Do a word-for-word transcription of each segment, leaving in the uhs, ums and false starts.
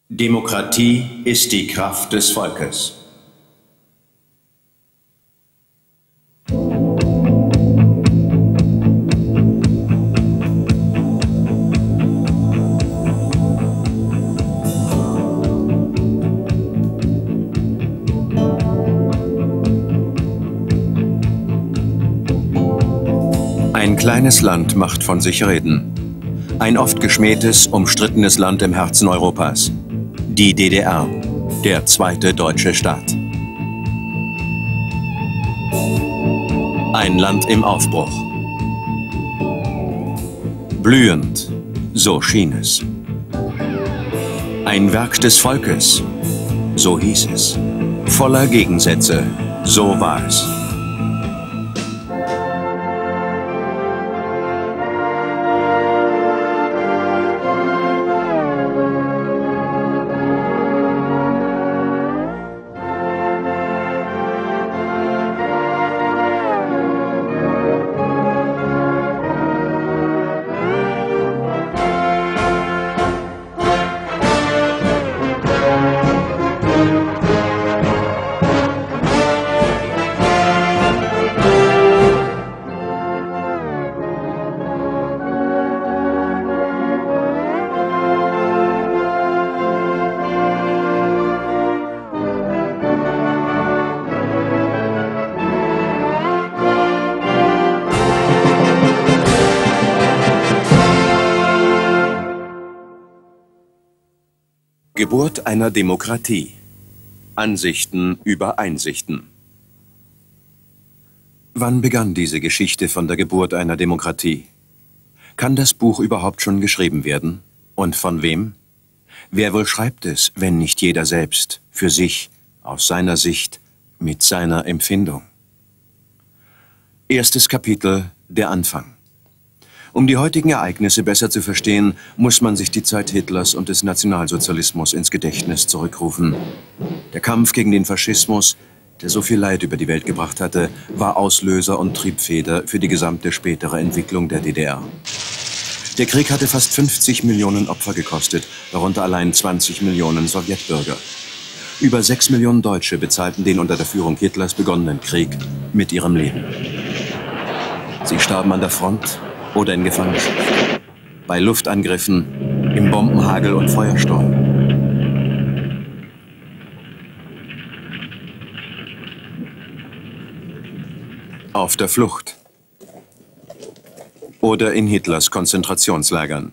Demokratie ist die Kraft des Volkes. Ein kleines Land macht von sich reden. Ein oft geschmähtes, umstrittenes Land im Herzen Europas. Die D D R, der zweite deutsche Staat. Ein Land im Aufbruch. Blühend, so schien es. Ein Werk des Volkes, so hieß es. Voller Gegensätze, so war es. Geburt einer Demokratie. Ansichten über Einsichten. Wann begann diese Geschichte von der Geburt einer Demokratie? Kann das Buch überhaupt schon geschrieben werden? Und von wem? Wer wohl schreibt es, wenn nicht jeder selbst, für sich, aus seiner Sicht, mit seiner Empfindung? Erstes Kapitel, der Anfang. Um die heutigen Ereignisse besser zu verstehen, muss man sich die Zeit Hitlers und des Nationalsozialismus ins Gedächtnis zurückrufen. Der Kampf gegen den Faschismus, der so viel Leid über die Welt gebracht hatte, war Auslöser und Triebfeder für die gesamte spätere Entwicklung der D D R. Der Krieg hatte fast fünfzig Millionen Opfer gekostet, darunter allein zwanzig Millionen Sowjetbürger. Über sechs Millionen Deutsche bezahlten den unter der Führung Hitlers begonnenen Krieg mit ihrem Leben. Sie starben an der Front oder in Gefangenschaft, bei Luftangriffen, im Bombenhagel und Feuersturm. Auf der Flucht oder in Hitlers Konzentrationslagern.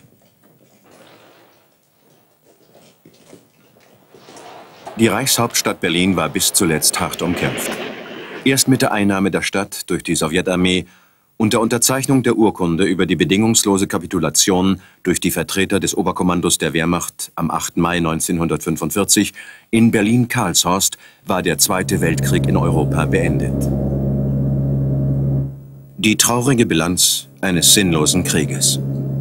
Die Reichshauptstadt Berlin war bis zuletzt hart umkämpft. Erst mit der Einnahme der Stadt durch die Sowjetarmee und der Unterzeichnung der Urkunde über die bedingungslose Kapitulation durch die Vertreter des Oberkommandos der Wehrmacht am achten Mai neunzehnhundertfünfundvierzig in Berlin-Karlshorst war der Zweite Weltkrieg in Europa beendet. Die traurige Bilanz eines sinnlosen Krieges.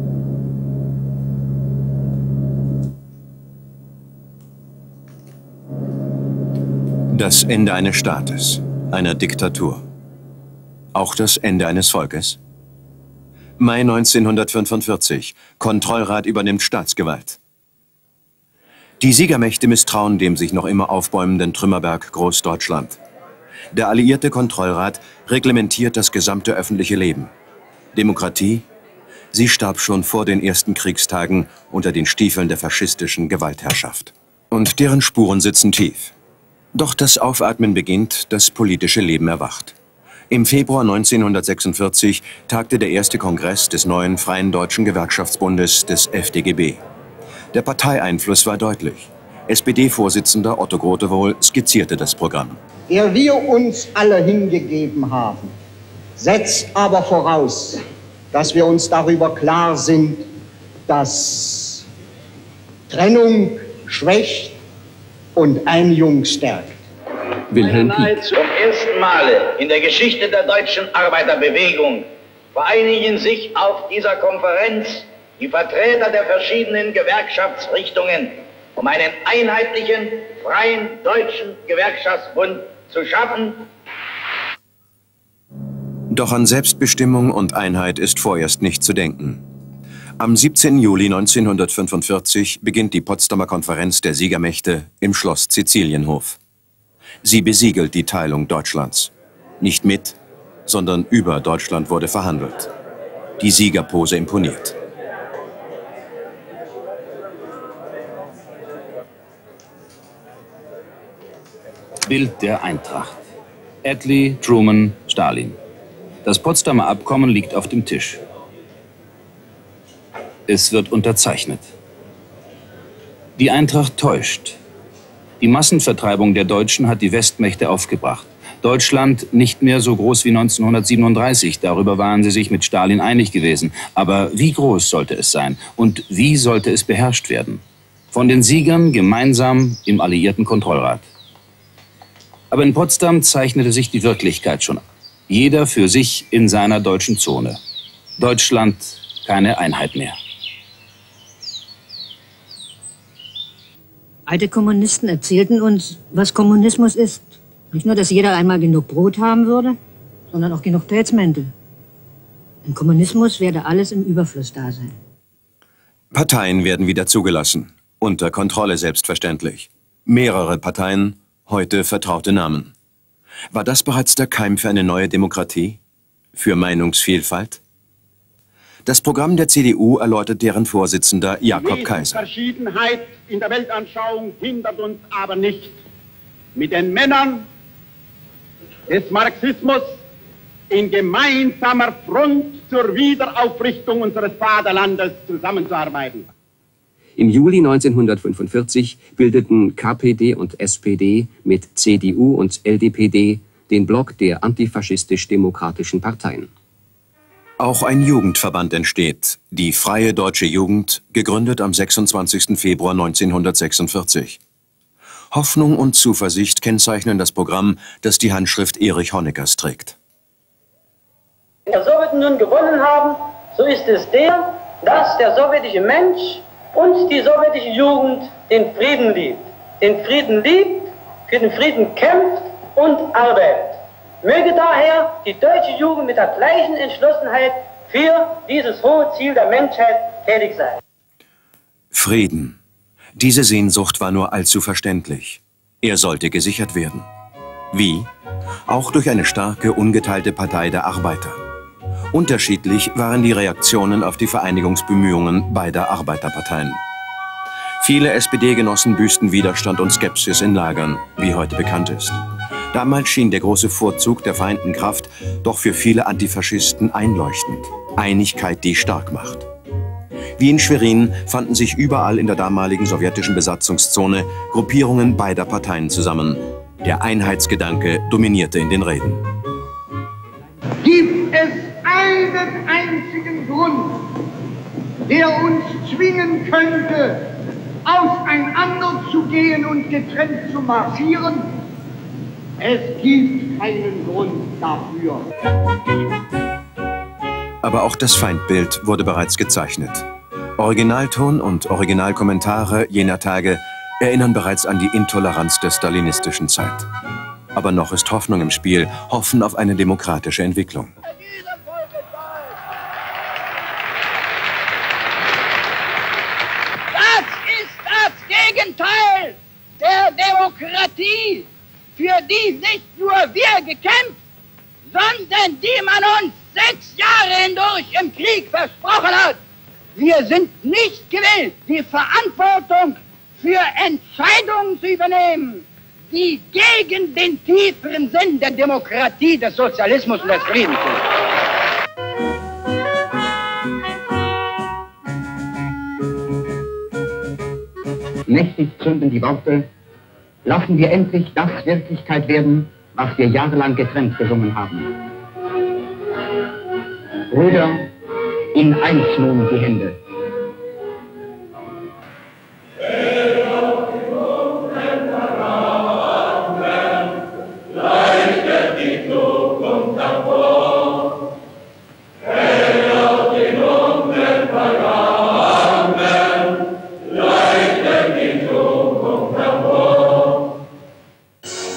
Das Ende eines Staates, einer Diktatur. Auch das Ende eines Volkes? Mai neunzehnhundertfünfundvierzig. Kontrollrat übernimmt Staatsgewalt. Die Siegermächte misstrauen dem sich noch immer aufbäumenden Trümmerberg Großdeutschland. Der alliierte Kontrollrat reglementiert das gesamte öffentliche Leben. Demokratie? Sie starb schon vor den ersten Kriegstagen unter den Stiefeln der faschistischen Gewaltherrschaft. Und deren Spuren sitzen tief. Doch das Aufatmen beginnt, das politische Leben erwacht. Im Februar neunzehnhundertsechsundvierzig tagte der erste Kongress des neuen Freien Deutschen Gewerkschaftsbundes, des F D G B. Der Parteieinfluss war deutlich. S P D-Vorsitzender Otto Grotewohl skizzierte das Programm. Der wir uns alle hingegeben haben, setzt aber voraus, dass wir uns darüber klar sind, dass Trennung schwächt und Einigung stärkt. Wilhelm Pieck. Zum ersten Male in der Geschichte der deutschen Arbeiterbewegung vereinigen sich auf dieser Konferenz die Vertreter der verschiedenen Gewerkschaftsrichtungen, um einen einheitlichen, freien deutschen Gewerkschaftsbund zu schaffen. Doch an Selbstbestimmung und Einheit ist vorerst nicht zu denken. Am siebzehnten Juli neunzehnhundertfünfundvierzig beginnt die Potsdamer Konferenz der Siegermächte im Schloss Sizilienhof. Sie besiegelt die Teilung Deutschlands. Nicht mit, sondern über Deutschland wurde verhandelt. Die Siegerpose imponiert. Bild der Eintracht. Attlee, Truman, Stalin. Das Potsdamer Abkommen liegt auf dem Tisch. Es wird unterzeichnet. Die Eintracht täuscht. Die Massenvertreibung der Deutschen hat die Westmächte aufgebracht. Deutschland nicht mehr so groß wie neunzehnhundertsiebenunddreißig. Darüber waren sie sich mit Stalin einig gewesen. Aber wie groß sollte es sein? Und wie sollte es beherrscht werden? Von den Siegern gemeinsam im Alliierten Kontrollrat. Aber in Potsdam zeichnete sich die Wirklichkeit schon. Jeder für sich in seiner deutschen Zone. Deutschland keine Einheit mehr. Alte Kommunisten erzählten uns, was Kommunismus ist. Nicht nur, dass jeder einmal genug Brot haben würde, sondern auch genug Pelzmäntel. Im Kommunismus werde alles im Überfluss da sein. Parteien werden wieder zugelassen. Unter Kontrolle selbstverständlich. Mehrere Parteien, heute vertraute Namen. War das bereits der Keim für eine neue Demokratie? Für Meinungsvielfalt? Das Programm der C D U erläutert deren Vorsitzender Jakob Kaiser. Verschiedenheit in der Weltanschauung hindert uns aber nicht, mit den Männern des Marxismus in gemeinsamer Front zur Wiederaufrichtung unseres Vaterlandes zusammenzuarbeiten. Im Juli neunzehnhundertfünfundvierzig bildeten K P D und S P D mit C D U und L D P D den Block der antifaschistisch-demokratischen Parteien. Auch ein Jugendverband entsteht, die Freie Deutsche Jugend, gegründet am sechsundzwanzigsten Februar neunzehnhundertsechsundvierzig. Hoffnung und Zuversicht kennzeichnen das Programm, das die Handschrift Erich Honeckers trägt. Wenn die Sowjeten nun gewonnen haben, so ist es der, dass der sowjetische Mensch und die sowjetische Jugend den Frieden liebt. Den Frieden liebt, für den Frieden kämpft und arbeitet. Möge daher die deutsche Jugend mit der gleichen Entschlossenheit für dieses hohe Ziel der Menschheit tätig sein. Frieden. Diese Sehnsucht war nur allzu verständlich. Er sollte gesichert werden. Wie? Auch durch eine starke, ungeteilte Partei der Arbeiter. Unterschiedlich waren die Reaktionen auf die Vereinigungsbemühungen beider Arbeiterparteien. Viele S P D-Genossen büßten Widerstand und Skepsis in Lagern, wie heute bekannt ist. Damals schien der große Vorzug der vereinten Kraft doch für viele Antifaschisten einleuchtend. Einigkeit, die stark macht. Wie in Schwerin fanden sich überall in der damaligen sowjetischen Besatzungszone Gruppierungen beider Parteien zusammen. Der Einheitsgedanke dominierte in den Reden. Gibt es einen einzigen Grund, der uns zwingen könnte, auseinanderzugehen und getrennt zu marschieren? Es gibt keinen Grund dafür. Aber auch das Feindbild wurde bereits gezeichnet. Originalton und Originalkommentare jener Tage erinnern bereits an die Intoleranz der stalinistischen Zeit. Aber noch ist Hoffnung im Spiel, hoffen auf eine demokratische Entwicklung. Das ist das Gegenteil der Demokratie, für die nicht nur wir gekämpft, sondern die man uns sechs Jahre hindurch im Krieg versprochen hat. Wir sind nicht gewillt, die Verantwortung für Entscheidungen zu übernehmen, die gegen den tieferen Sinn der Demokratie, des Sozialismus und des Friedens sind. Mächtig zünden die Worte: Lassen wir endlich das Wirklichkeit werden, was wir jahrelang getrennt gesungen haben. Brüder, in eins nun die Hände.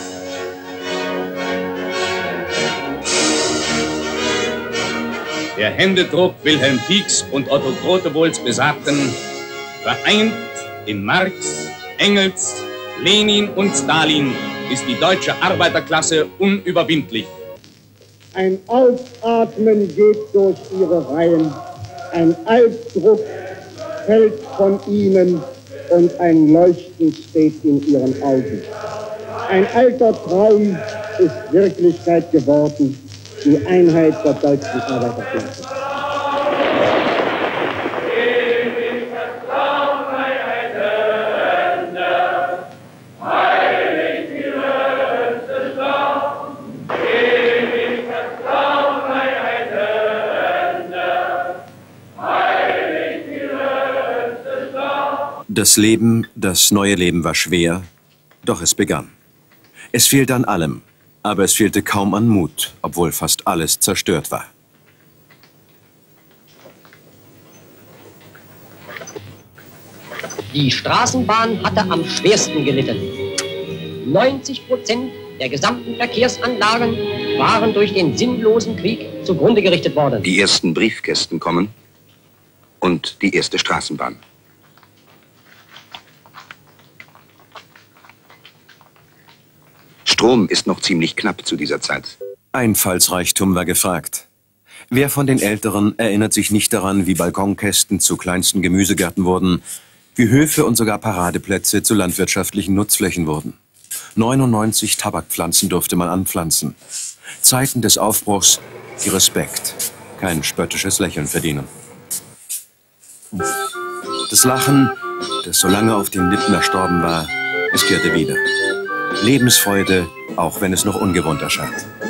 Der Händedruck Wilhelm Pieks und Otto Grotewohls besagten, vereint in Marx, Engels, Lenin und Stalin ist die deutsche Arbeiterklasse unüberwindlich. Ein Aufatmen geht durch ihre Reihen, ein Albdruck fällt von ihnen und ein Leuchten steht in ihren Augen. Ein alter Traum ist Wirklichkeit geworden, die Einheit der deutschen Arbeiterklasse. Das Leben, das neue Leben war schwer, doch es begann. Es fehlte an allem, aber es fehlte kaum an Mut, obwohl fast alles zerstört war. Die Straßenbahn hatte am schwersten gelitten. neunzig Prozent der gesamten Verkehrsanlagen waren durch den sinnlosen Krieg zugrunde gerichtet worden. Die ersten Briefkästen kommen und die erste Straßenbahn. Strom ist noch ziemlich knapp zu dieser Zeit. Einfallsreichtum war gefragt. Wer von den Älteren erinnert sich nicht daran, wie Balkonkästen zu kleinsten Gemüsegärten wurden, wie Höfe und sogar Paradeplätze zu landwirtschaftlichen Nutzflächen wurden? neunundneunzig Tabakpflanzen durfte man anpflanzen. Zeiten des Aufbruchs, die Respekt, kein spöttisches Lächeln verdienen. Das Lachen, das so lange auf den Lippen erstorben war, es kehrte wieder. Lebensfreude, auch wenn es noch ungewohnt erscheint.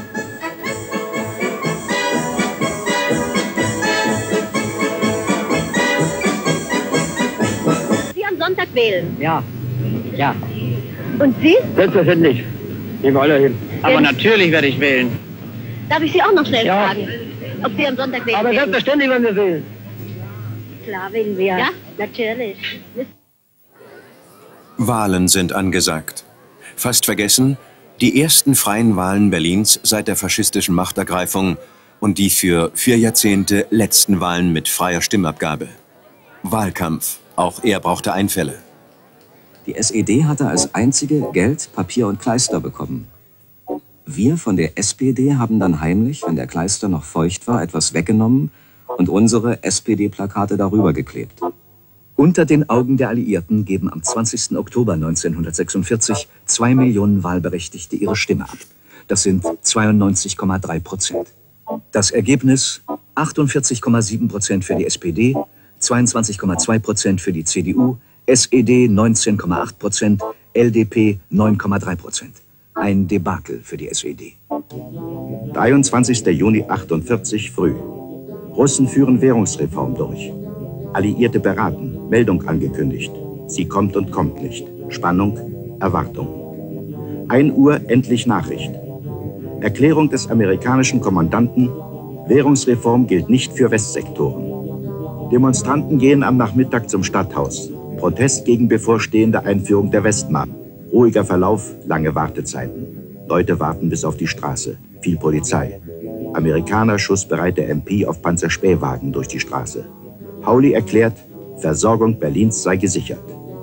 Sie am Sonntag wählen? Ja, ja. Und Sie? Selbstverständlich. Ich will alle hin. Aber natürlich werde ich wählen. Darf ich Sie auch noch schnell Ja. fragen, ob Sie am Sonntag wählen Aber werden? selbstverständlich werden wir wählen. Klar wählen wir. Ja? Natürlich. Wahlen sind angesagt. Fast vergessen, die ersten freien Wahlen Berlins seit der faschistischen Machtergreifung und die für vier Jahrzehnte letzten Wahlen mit freier Stimmabgabe. Wahlkampf, auch er brauchte Einfälle. Die S E D hatte als einzige Geld, Papier und Kleister bekommen. Wir von der S P D haben dann heimlich, wenn der Kleister noch feucht war, etwas weggenommen und unsere S P D-Plakate darüber geklebt. Unter den Augen der Alliierten geben am zwanzigsten Oktober neunzehnhundertsechsundvierzig zwei Millionen Wahlberechtigte ihre Stimme ab. Das sind zweiundneunzig Komma drei Prozent. Das Ergebnis achtundvierzig Komma sieben Prozent für die S P D, zweiundzwanzig Komma zwei Prozent für die C D U, S E D neunzehn Komma acht Prozent, L D P neun Komma drei Prozent. Ein Debakel für die S E D. dreiundzwanzigster Juni achtundvierzig früh. Russen führen Währungsreform durch. Alliierte beraten, Meldung angekündigt. Sie kommt und kommt nicht. Spannung, Erwartung. ein Uhr endlich Nachricht. Erklärung des amerikanischen Kommandanten, Währungsreform gilt nicht für Westsektoren. Demonstranten gehen am Nachmittag zum Stadthaus. Protest gegen bevorstehende Einführung der Westmark. Ruhiger Verlauf, lange Wartezeiten. Leute warten bis auf die Straße. Viel Polizei. Amerikaner schussbereite M P auf Panzerspähwagen durch die Straße. Pauli erklärt, Versorgung Berlins sei gesichert.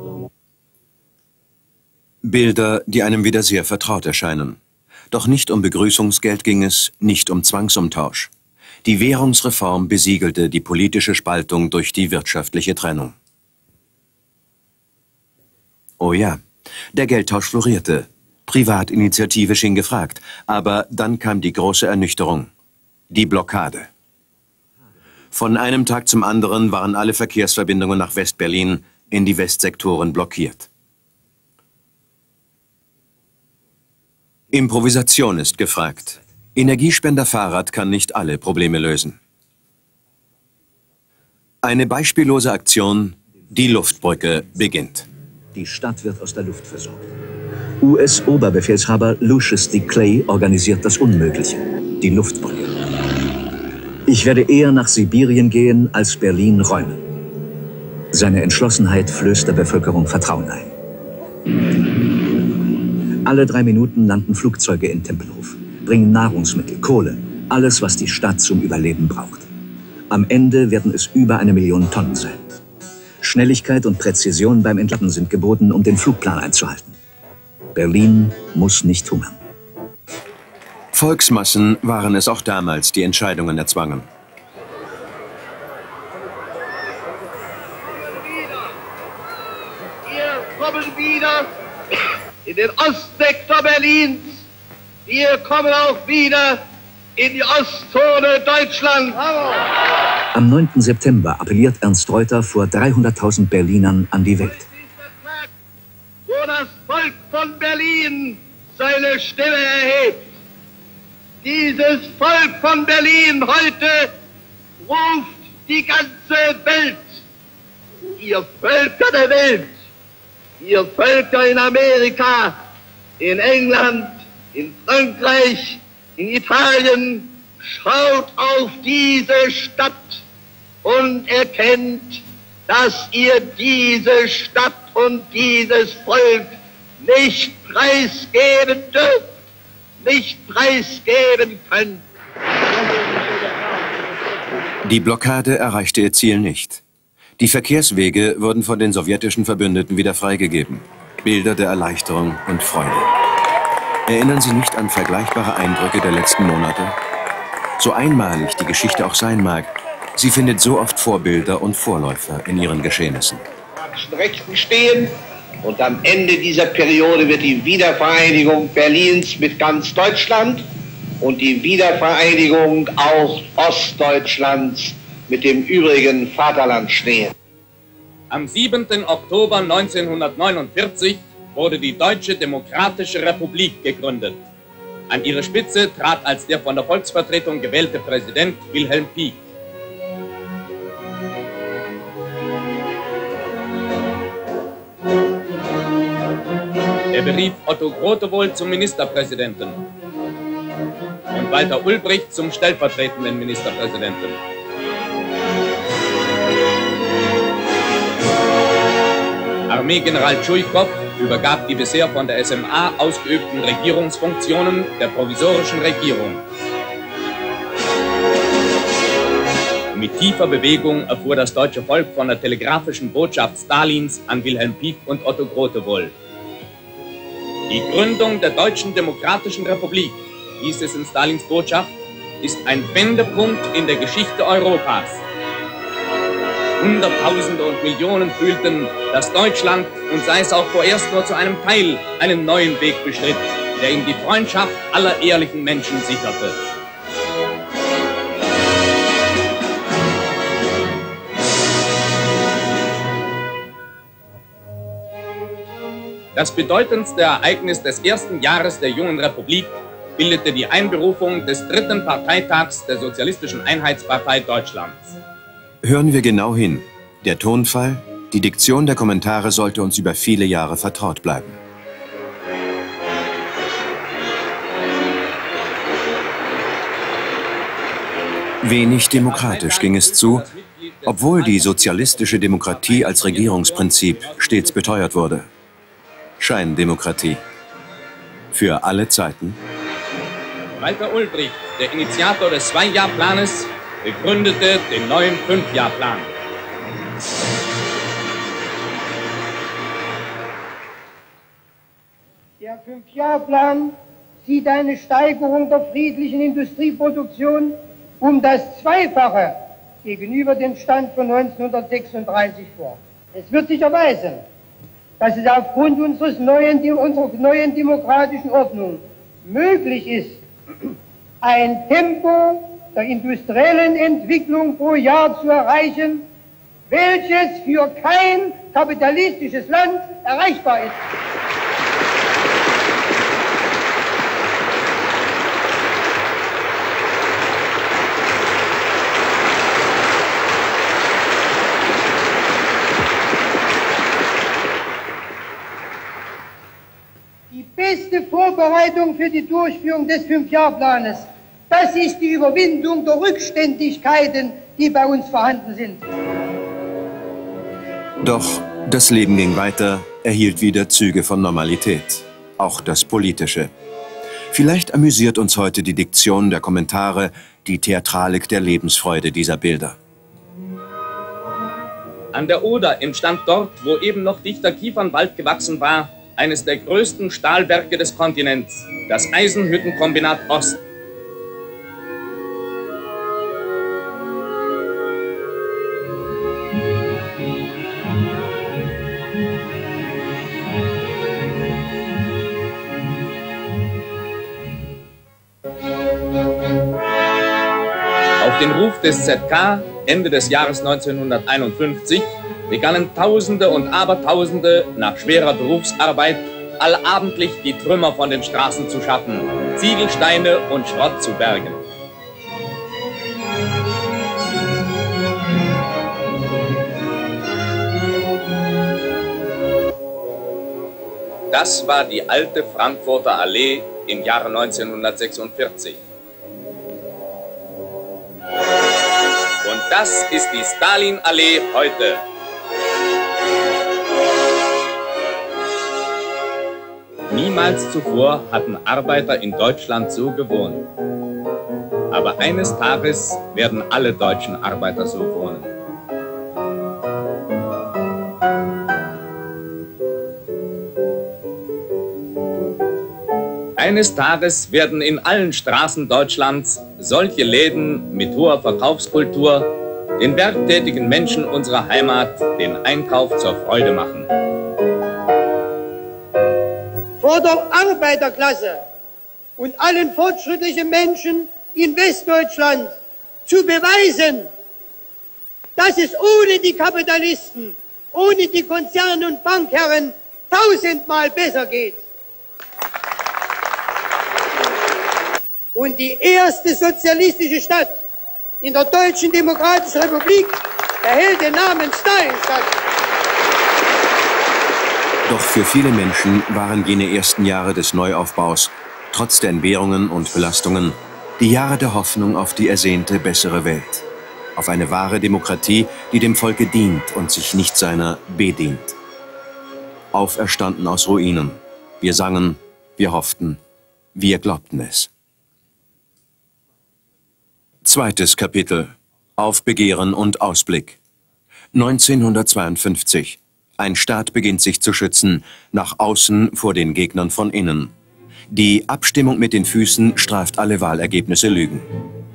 Bilder, die einem wieder sehr vertraut erscheinen. Doch nicht um Begrüßungsgeld ging es, nicht um Zwangsumtausch. Die Währungsreform besiegelte die politische Spaltung durch die wirtschaftliche Trennung. Oh ja, der Geldtausch florierte. Privatinitiative schien gefragt. Aber dann kam die große Ernüchterung. Die Blockade. Von einem Tag zum anderen waren alle Verkehrsverbindungen nach West-Berlin in die Westsektoren blockiert. Improvisation ist gefragt. Energiespender Fahrrad kann nicht alle Probleme lösen. Eine beispiellose Aktion, die Luftbrücke, beginnt. Die Stadt wird aus der Luft versorgt. U S-Oberbefehlshaber Lucius D. Clay organisiert das Unmögliche, die Luftbrücke. Ich werde eher nach Sibirien gehen, als Berlin räumen. Seine Entschlossenheit flößt der Bevölkerung Vertrauen ein. Alle drei Minuten landen Flugzeuge in Tempelhof, bringen Nahrungsmittel, Kohle, alles, was die Stadt zum Überleben braucht. Am Ende werden es über eine Million Tonnen sein. Schnelligkeit und Präzision beim Entladen sind geboten, um den Flugplan einzuhalten. Berlin muss nicht hungern. Volksmassen waren es auch damals, die Entscheidungen erzwangen. Wir kommen wieder in den Ostsektor Berlins. Wir kommen auch wieder in die Ostzone Deutschland. Am neunten September appelliert Ernst Reuter vor dreihunderttausend Berlinern an die Welt. Wo das Volk von Berlin seine Stimme erhebt. Dieses Volk von Berlin heute ruft die ganze Welt. Ihr Völker der Welt, ihr Völker in Amerika, in England, in Frankreich, in Italien, schaut auf diese Stadt und erkennt, dass ihr diese Stadt und dieses Volk nicht preisgeben dürft, nicht preisgeben könnt. Die Blockade erreichte ihr Ziel nicht. Die Verkehrswege wurden von den sowjetischen Verbündeten wieder freigegeben. Bilder der Erleichterung und Freude. Erinnern Sie nicht an vergleichbare Eindrücke der letzten Monate? So einmalig die Geschichte auch sein mag, sie findet so oft Vorbilder und Vorläufer in ihren Geschehnissen. Rechten stehen und am Ende dieser Periode wird die Wiedervereinigung Berlins mit ganz Deutschland und die Wiedervereinigung auch Ostdeutschlands mit dem übrigen Vaterland stehen. Am siebenten Oktober neunzehnhundertneunundvierzig wurde die Deutsche Demokratische Republik gegründet. An ihre Spitze trat als der von der Volksvertretung gewählte Präsident Wilhelm Pieck. Er berief Otto Grotewohl zum Ministerpräsidenten und Walter Ulbricht zum stellvertretenden Ministerpräsidenten. Armeegeneral Tschuikow übergab die bisher von der S M A ausgeübten Regierungsfunktionen der provisorischen Regierung. Mit tiefer Bewegung erfuhr das deutsche Volk von der telegrafischen Botschaft Stalins an Wilhelm Pieck und Otto Grotewohl. Die Gründung der Deutschen Demokratischen Republik, hieß es in Stalins Botschaft, ist ein Wendepunkt in der Geschichte Europas. Hunderttausende und Millionen fühlten, dass Deutschland, und sei es auch vorerst nur zu einem Teil, einen neuen Weg beschritt, der ihm die Freundschaft aller ehrlichen Menschen sicherte. Das bedeutendste Ereignis des ersten Jahres der jungen Republik bildete die Einberufung des dritten Parteitags der Sozialistischen Einheitspartei Deutschlands. Hören wir genau hin. Der Tonfall, die Diktion der Kommentare sollte uns über viele Jahre vertraut bleiben. Wenig demokratisch ging es zu, obwohl die sozialistische Demokratie als Regierungsprinzip stets beteuert wurde. Scheindemokratie. Für alle Zeiten. Walter Ulbricht, der Initiator des Zwei-Jahr-Planes, begründete den neuen Fünf-Jahr-Plan. Der Fünf-Jahr-Plan sieht eine Steigerung der friedlichen Industrieproduktion um das Zweifache gegenüber dem Stand von neunzehnhundertsechsunddreißig vor. Es wird sich erweisen, dass es aufgrund unseres neuen, unserer neuen demokratischen Ordnung möglich ist, ein Tempo der industriellen Entwicklung pro Jahr zu erreichen, welches für kein kapitalistisches Land erreichbar ist. Die beste Vorbereitung für die Durchführung des Fünfjahrplanes, das ist die Überwindung der Rückständigkeiten, die bei uns vorhanden sind. Doch das Leben ging weiter, erhielt wieder Züge von Normalität. Auch das Politische. Vielleicht amüsiert uns heute die Diktion der Kommentare, die Theatralik der Lebensfreude dieser Bilder. An der Oder entstand dort, wo eben noch dichter Kiefernwald gewachsen war, eines der größten Stahlwerke des Kontinents, das Eisenhüttenkombinat Ost. Auf den Ruf des Z K Ende des Jahres neunzehnhunderteinundfünfzig begannen Tausende und Abertausende nach schwerer Berufsarbeit allabendlich die Trümmer von den Straßen zu schaffen, Ziegelsteine und Schrott zu bergen. Das war die alte Frankfurter Allee im Jahre neunzehnhundertsechsundvierzig. Und das ist die Stalin-Allee heute. Niemals zuvor hatten Arbeiter in Deutschland so gewohnt. Aber eines Tages werden alle deutschen Arbeiter so wohnen. Eines Tages werden in allen Straßen Deutschlands solche Läden mit hoher Verkaufskultur den werktätigen Menschen unserer Heimat den Einkauf zur Freude machen. Vor der Arbeiterklasse und allen fortschrittlichen Menschen in Westdeutschland zu beweisen, dass es ohne die Kapitalisten, ohne die Konzerne und Bankherren tausendmal besser geht. Und die erste sozialistische Stadt in der Deutschen Demokratischen Republik erhält den Namen Stalinstadt. Doch für viele Menschen waren jene ersten Jahre des Neuaufbaus, trotz der Entbehrungen und Belastungen, die Jahre der Hoffnung auf die ersehnte bessere Welt. Auf eine wahre Demokratie, die dem Volke dient und sich nicht seiner bedient. Auferstanden aus Ruinen. Wir sangen, wir hofften, wir glaubten es. Zweites Kapitel. Aufbegehren und Ausblick. neunzehnhundertzweiundfünfzig. Ein Staat beginnt sich zu schützen, nach außen vor den Gegnern von innen. Die Abstimmung mit den Füßen straft alle Wahlergebnisse Lügen.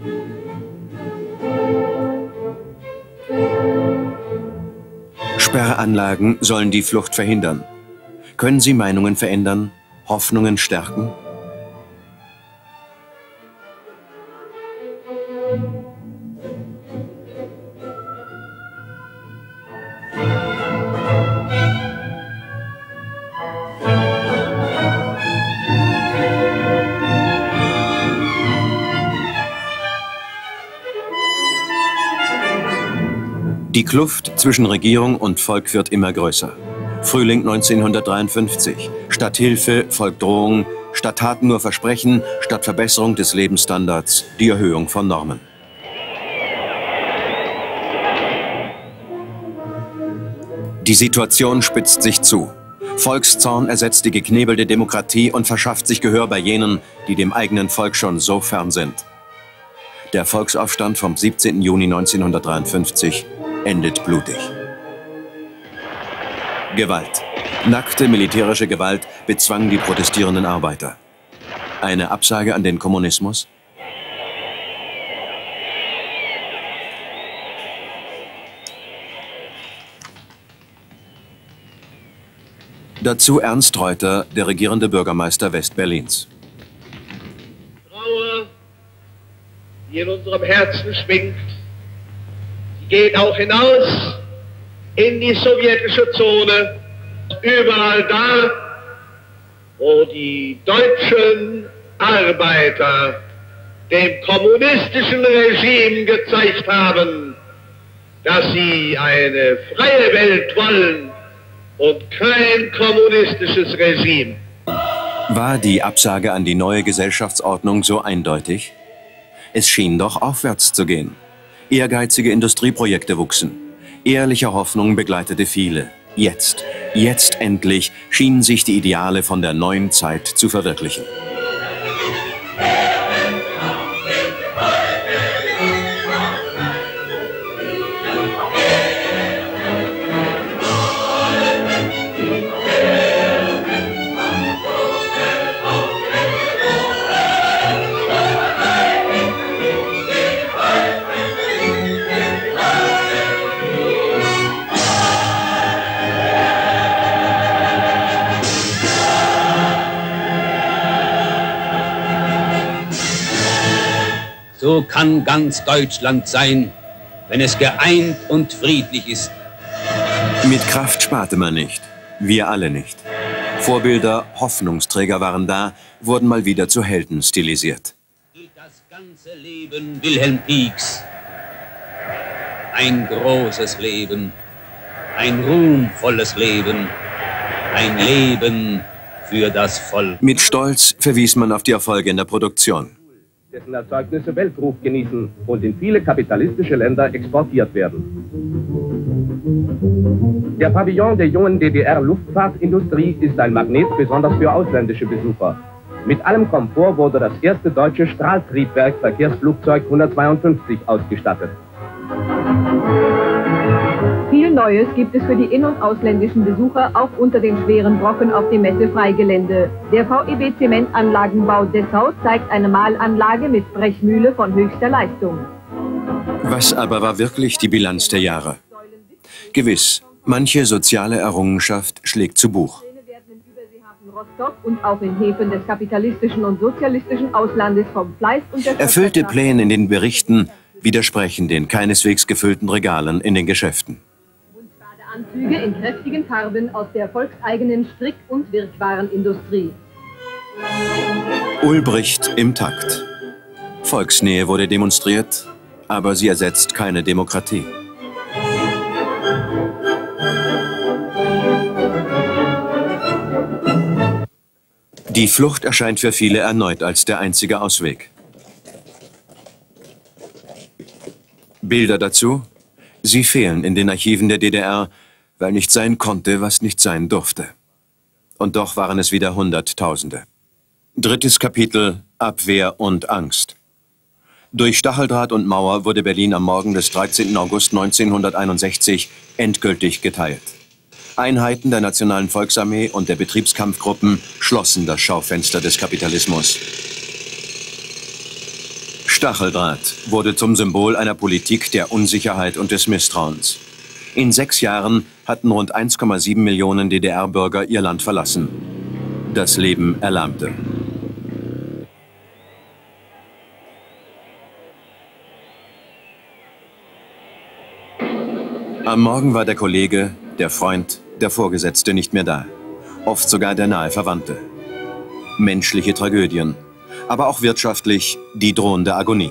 Sperranlagen sollen die Flucht verhindern. Können sie Meinungen verändern, Hoffnungen stärken? Die Kluft zwischen Regierung und Volk wird immer größer. Frühling neunzehnhundertdreiundfünfzig. Statt Hilfe folgt Drohung, statt Taten nur Versprechen, statt Verbesserung des Lebensstandards die Erhöhung von Normen. Die Situation spitzt sich zu. Volkszorn ersetzt die geknebelte Demokratie und verschafft sich Gehör bei jenen, die dem eigenen Volk schon so fern sind. Der Volksaufstand vom siebzehnten Juni neunzehnhundertdreiundfünfzig endet blutig. Gewalt. Nackte militärische Gewalt bezwang die protestierenden Arbeiter. Eine Absage an den Kommunismus? Dazu Ernst Reuter, der regierende Bürgermeister West-Berlins. Trauer, die in unserem Herzen schwingt, die geht auch hinaus in die sowjetische Zone, überall da, wo die deutschen Arbeiter dem kommunistischen Regime gezeigt haben, dass sie eine freie Welt wollen und kein kommunistisches Regime. War die Absage an die neue Gesellschaftsordnung so eindeutig? Es schien doch aufwärts zu gehen. Ehrgeizige Industrieprojekte wuchsen. Ehrliche Hoffnung begleitete viele. Jetzt, jetzt endlich schienen sich die Ideale von der neuen Zeit zu verwirklichen. So kann ganz Deutschland sein, wenn es geeint und friedlich ist. Mit Kraft sparte man nicht. Wir alle nicht. Vorbilder, Hoffnungsträger waren da, wurden mal wieder zu Helden stilisiert. Das ganze Leben Wilhelm Pieks. Ein großes Leben, ein ruhmvolles Leben, ein Leben für das Volk. Mit Stolz verwies man auf die Erfolge in der Produktion. Dessen Erzeugnisse Weltruf genießen und in viele kapitalistische Länder exportiert werden. Der Pavillon der jungen D D R-Luftfahrtindustrie ist ein Magnet besonders für ausländische Besucher. Mit allem Komfort wurde das erste deutsche Strahltriebwerk-Verkehrsflugzeug hundertzweiundfünfzig ausgestattet. Viel Neues gibt es für die in- und ausländischen Besucher auch unter den schweren Brocken auf dem Messefreigelände. Der V E B Zementanlagenbau Dessau zeigt eine Mahlanlage mit Brechmühle von höchster Leistung. Was aber war wirklich die Bilanz der Jahre? Gewiss, manche soziale Errungenschaft schlägt zu Buch. Rostock und auch in Häfen des kapitalistischen und sozialistischen Auslandes vom Fleiß und der Erfüllte Pläne in den Berichten widersprechen den keineswegs gefüllten Regalen in den Geschäften. Anzüge in kräftigen Farben aus der volkseigenen Strick- und Wirkwarenindustrie. Ulbricht im Takt. Volksnähe wurde demonstriert, aber sie ersetzt keine Demokratie. Die Flucht erscheint für viele erneut als der einzige Ausweg. Bilder dazu? Sie fehlen in den Archiven der D D R, weil nicht sein konnte, was nicht sein durfte. Und doch waren es wieder Hunderttausende. Drittes Kapitel: Abwehr und Angst. Durch Stacheldraht und Mauer wurde Berlin am Morgen des dreizehnten August neunzehnhunderteinundsechzig endgültig geteilt. Einheiten der Nationalen Volksarmee und der Betriebskampfgruppen schlossen das Schaufenster des Kapitalismus. Stacheldraht wurde zum Symbol einer Politik der Unsicherheit und des Misstrauens. In sechs Jahren hatten rund eins Komma sieben Millionen D D R-Bürger ihr Land verlassen. Das Leben erlahmte. Am Morgen war der Kollege, der Freund, der Vorgesetzte nicht mehr da. Oft sogar der nahe Verwandte. Menschliche Tragödien, aber auch wirtschaftlich die drohende Agonie.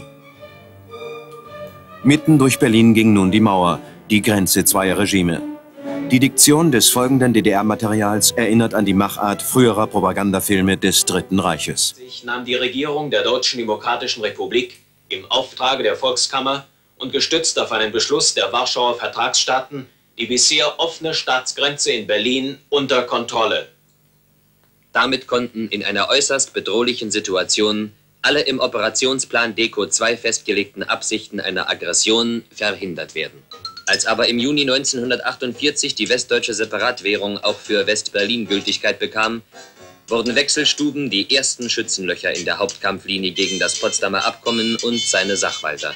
Mitten durch Berlin ging nun die Mauer, die Grenze zweier Regime. Die Diktion des folgenden D D R-Materials erinnert an die Machart früherer Propagandafilme des Dritten Reiches. Sich nahm die Regierung der Deutschen Demokratischen Republik im Auftrage der Volkskammer und gestützt auf einen Beschluss der Warschauer Vertragsstaaten die bisher offene Staatsgrenze in Berlin unter Kontrolle. Damit konnten in einer äußerst bedrohlichen Situation alle im Operationsplan Deko zwei festgelegten Absichten einer Aggression verhindert werden. Als aber im Juni neunzehnhundertachtundvierzig die westdeutsche Separatwährung auch für West-Berlin Gültigkeit bekam, wurden Wechselstuben die ersten Schützenlöcher in der Hauptkampflinie gegen das Potsdamer Abkommen und seine Sachwalter.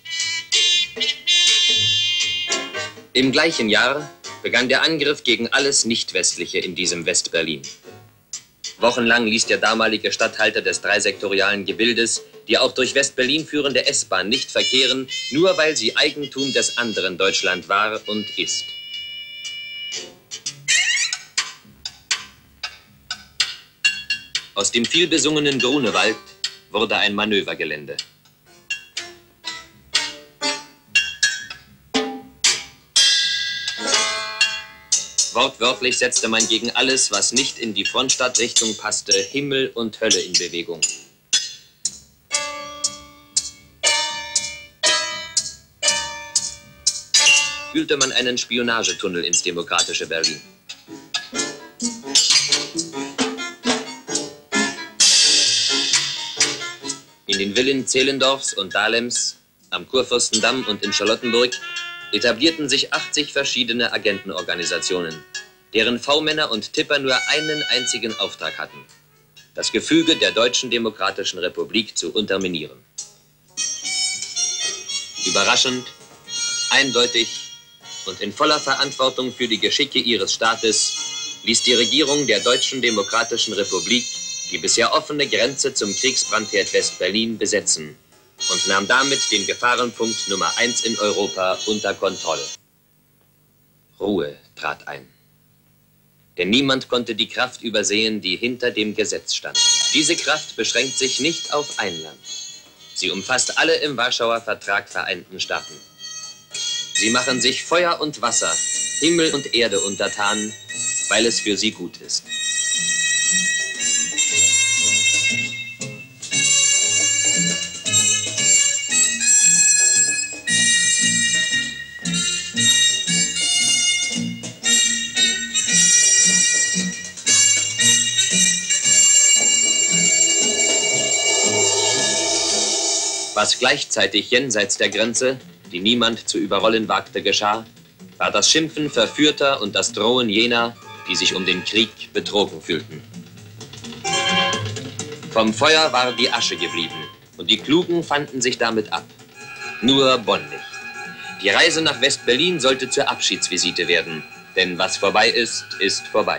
Im gleichen Jahr begann der Angriff gegen alles Nicht-Westliche in diesem West-Berlin. Wochenlang ließ der damalige Statthalter des dreisektorialen Gebildes die auch durch West-Berlin führende S-Bahn nicht verkehren, nur weil sie Eigentum des anderen Deutschland war und ist. Aus dem vielbesungenen Grunewald wurde ein Manövergelände. Wortwörtlich setzte man gegen alles, was nicht in die Frontstadtrichtung passte, Himmel und Hölle in Bewegung. Fühlte man einen Spionagetunnel ins demokratische Berlin. In den Villen Zehlendorfs und Dahlems, am Kurfürstendamm und in Charlottenburg etablierten sich achtzig verschiedene Agentenorganisationen, deren V-Männer und Tipper nur einen einzigen Auftrag hatten: das Gefüge der Deutschen Demokratischen Republik zu unterminieren. Überraschend, eindeutig und in voller Verantwortung für die Geschicke ihres Staates ließ die Regierung der Deutschen Demokratischen Republik die bisher offene Grenze zum Kriegsbrandherd West-Berlin besetzen und nahm damit den Gefahrenpunkt Nummer eins in Europa unter Kontrolle. Ruhe trat ein. Denn niemand konnte die Kraft übersehen, die hinter dem Gesetz stand. Diese Kraft beschränkt sich nicht auf ein Land. Sie umfasst alle im Warschauer Vertrag vereinten Staaten. Sie machen sich Feuer und Wasser, Himmel und Erde untertan, weil es für sie gut ist. Was gleichzeitig jenseits der Grenze, die niemand zu überrollen wagte, geschah, war das Schimpfen Verführter und das Drohen jener, die sich um den Krieg betrogen fühlten. Vom Feuer war die Asche geblieben und die Klugen fanden sich damit ab. Nur Bonn nicht. Die Reise nach West-Berlin sollte zur Abschiedsvisite werden, denn was vorbei ist, ist vorbei.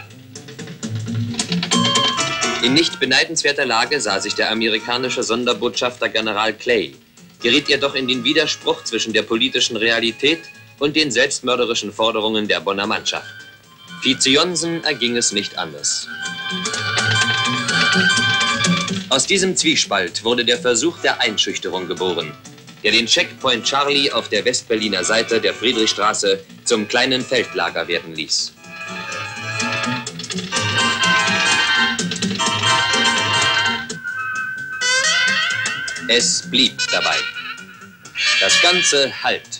In nicht beneidenswerter Lage sah sich der amerikanische Sonderbotschafter General Clay, geriet er doch in den Widerspruch zwischen der politischen Realität und den selbstmörderischen Forderungen der Bonner Mannschaft. Vize Jonsen erging es nicht anders. Aus diesem Zwiespalt wurde der Versuch der Einschüchterung geboren, der den Checkpoint Charlie auf der Westberliner Seite der Friedrichstraße zum kleinen Feldlager werden ließ. Es blieb dabei. Das Ganze hallt.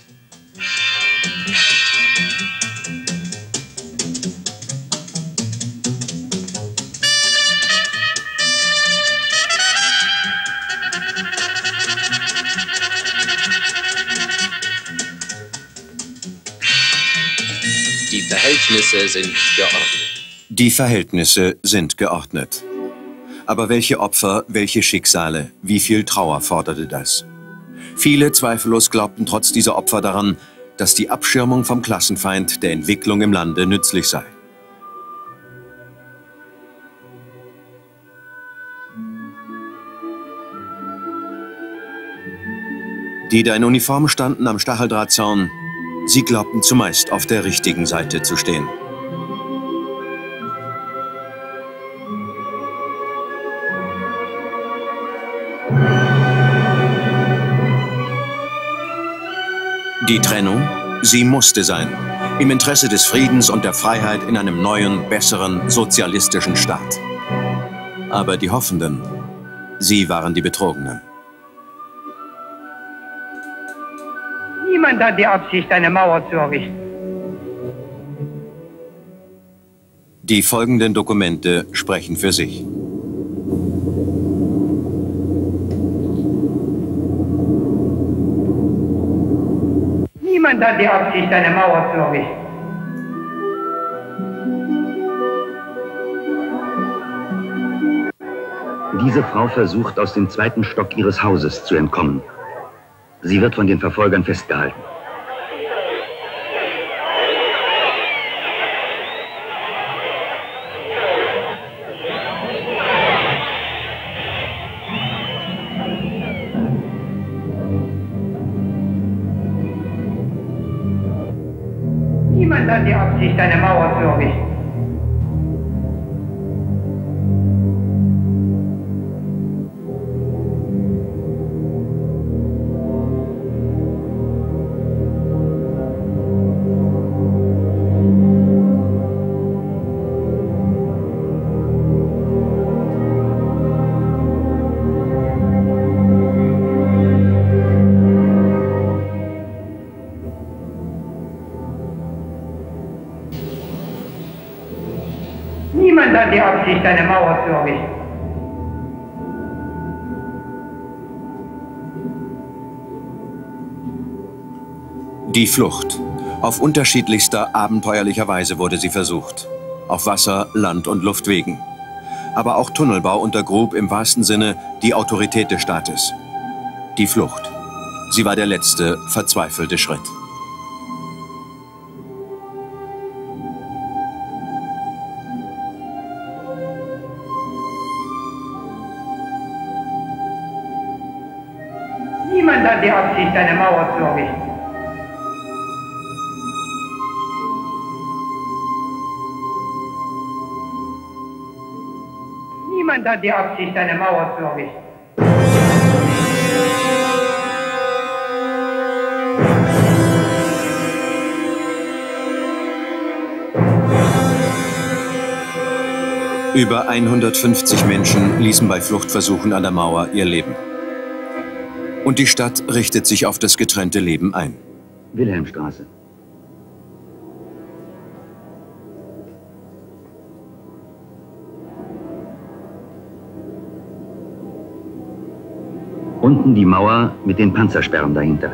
Die Verhältnisse sind geordnet. Die Verhältnisse sind geordnet. Aber welche Opfer, welche Schicksale, wie viel Trauer forderte das? Viele zweifellos glaubten trotz dieser Opfer daran, dass die Abschirmung vom Klassenfeind der Entwicklung im Lande nützlich sei. Die da in Uniform standen am Stacheldrahtzaun, sie glaubten zumeist auf der richtigen Seite zu stehen. Die Trennung, sie musste sein, im Interesse des Friedens und der Freiheit in einem neuen, besseren, sozialistischen Staat. Aber die Hoffenden, sie waren die Betrogenen. Niemand hat die Absicht, eine Mauer zu errichten. Die folgenden Dokumente sprechen für sich. Niemand hat die Absicht, eine Mauer zu errichten. Diese Frau versucht, aus dem zweiten Stock ihres Hauses zu entkommen. Sie wird von den Verfolgern festgehalten. Niemand hat die Absicht, eine Mauer zu errichten. Niemand hat die Absicht, eine Mauer zu errichten. Die Flucht. Auf unterschiedlichster, abenteuerlicher Weise wurde sie versucht. Auf Wasser-, Land- und Luftwegen. Aber auch Tunnelbau untergrub im wahrsten Sinne die Autorität des Staates. Die Flucht. Sie war der letzte, verzweifelte Schritt. Niemand hat die Absicht, eine Mauer zu errichten. Niemand hat die Absicht, eine Mauer zu errichten. Über hundertfünfzig Menschen ließen bei Fluchtversuchen an der Mauer ihr Leben. Und die Stadt richtet sich auf das getrennte Leben ein. Wilhelmstraße. Unten die Mauer mit den Panzersperren dahinter.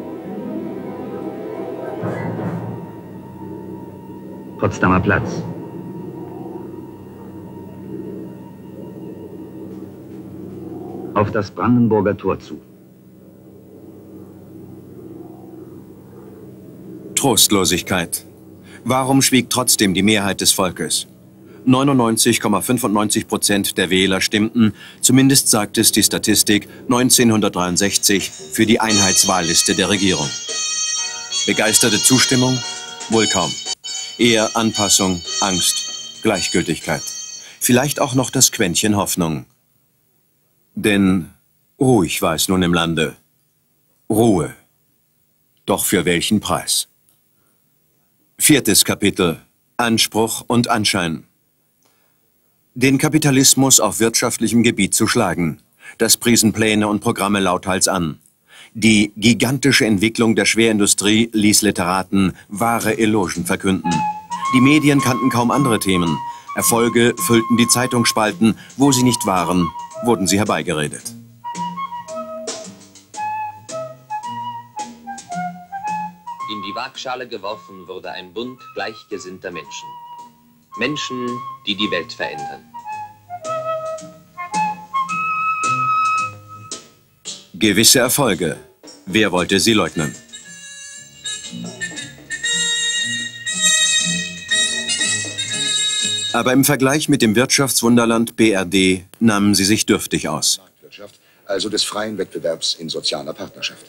Potsdamer Platz. Auf das Brandenburger Tor zu. Trostlosigkeit. Warum schwieg trotzdem die Mehrheit des Volkes? neunundneunzig Komma fünfundneunzig Prozent der Wähler stimmten, zumindest sagt es die Statistik, neunzehnhundertdreiundsechzig für die Einheitswahlliste der Regierung. Begeisterte Zustimmung? Wohl kaum. Eher Anpassung, Angst, Gleichgültigkeit. Vielleicht auch noch das Quäntchen Hoffnung. Denn ruhig war es nun im Lande. Ruhe. Doch für welchen Preis? Viertes Kapitel. Anspruch und Anschein. Den Kapitalismus auf wirtschaftlichem Gebiet zu schlagen. Das priesen Pläne und Programme lauthals an. Die gigantische Entwicklung der Schwerindustrie ließ Literaten wahre Elogen verkünden. Die Medien kannten kaum andere Themen. Erfolge füllten die Zeitungsspalten, wo sie nicht waren, wurden sie herbeigeredet. In die Waagschale geworfen wurde ein Bund gleichgesinnter Menschen. Menschen, die die Welt verändern. Gewisse Erfolge. Wer wollte sie leugnen? Aber im Vergleich mit dem Wirtschaftswunderland B R D nahmen sie sich dürftig aus. Also des freien Wettbewerbs in sozialer Partnerschaft.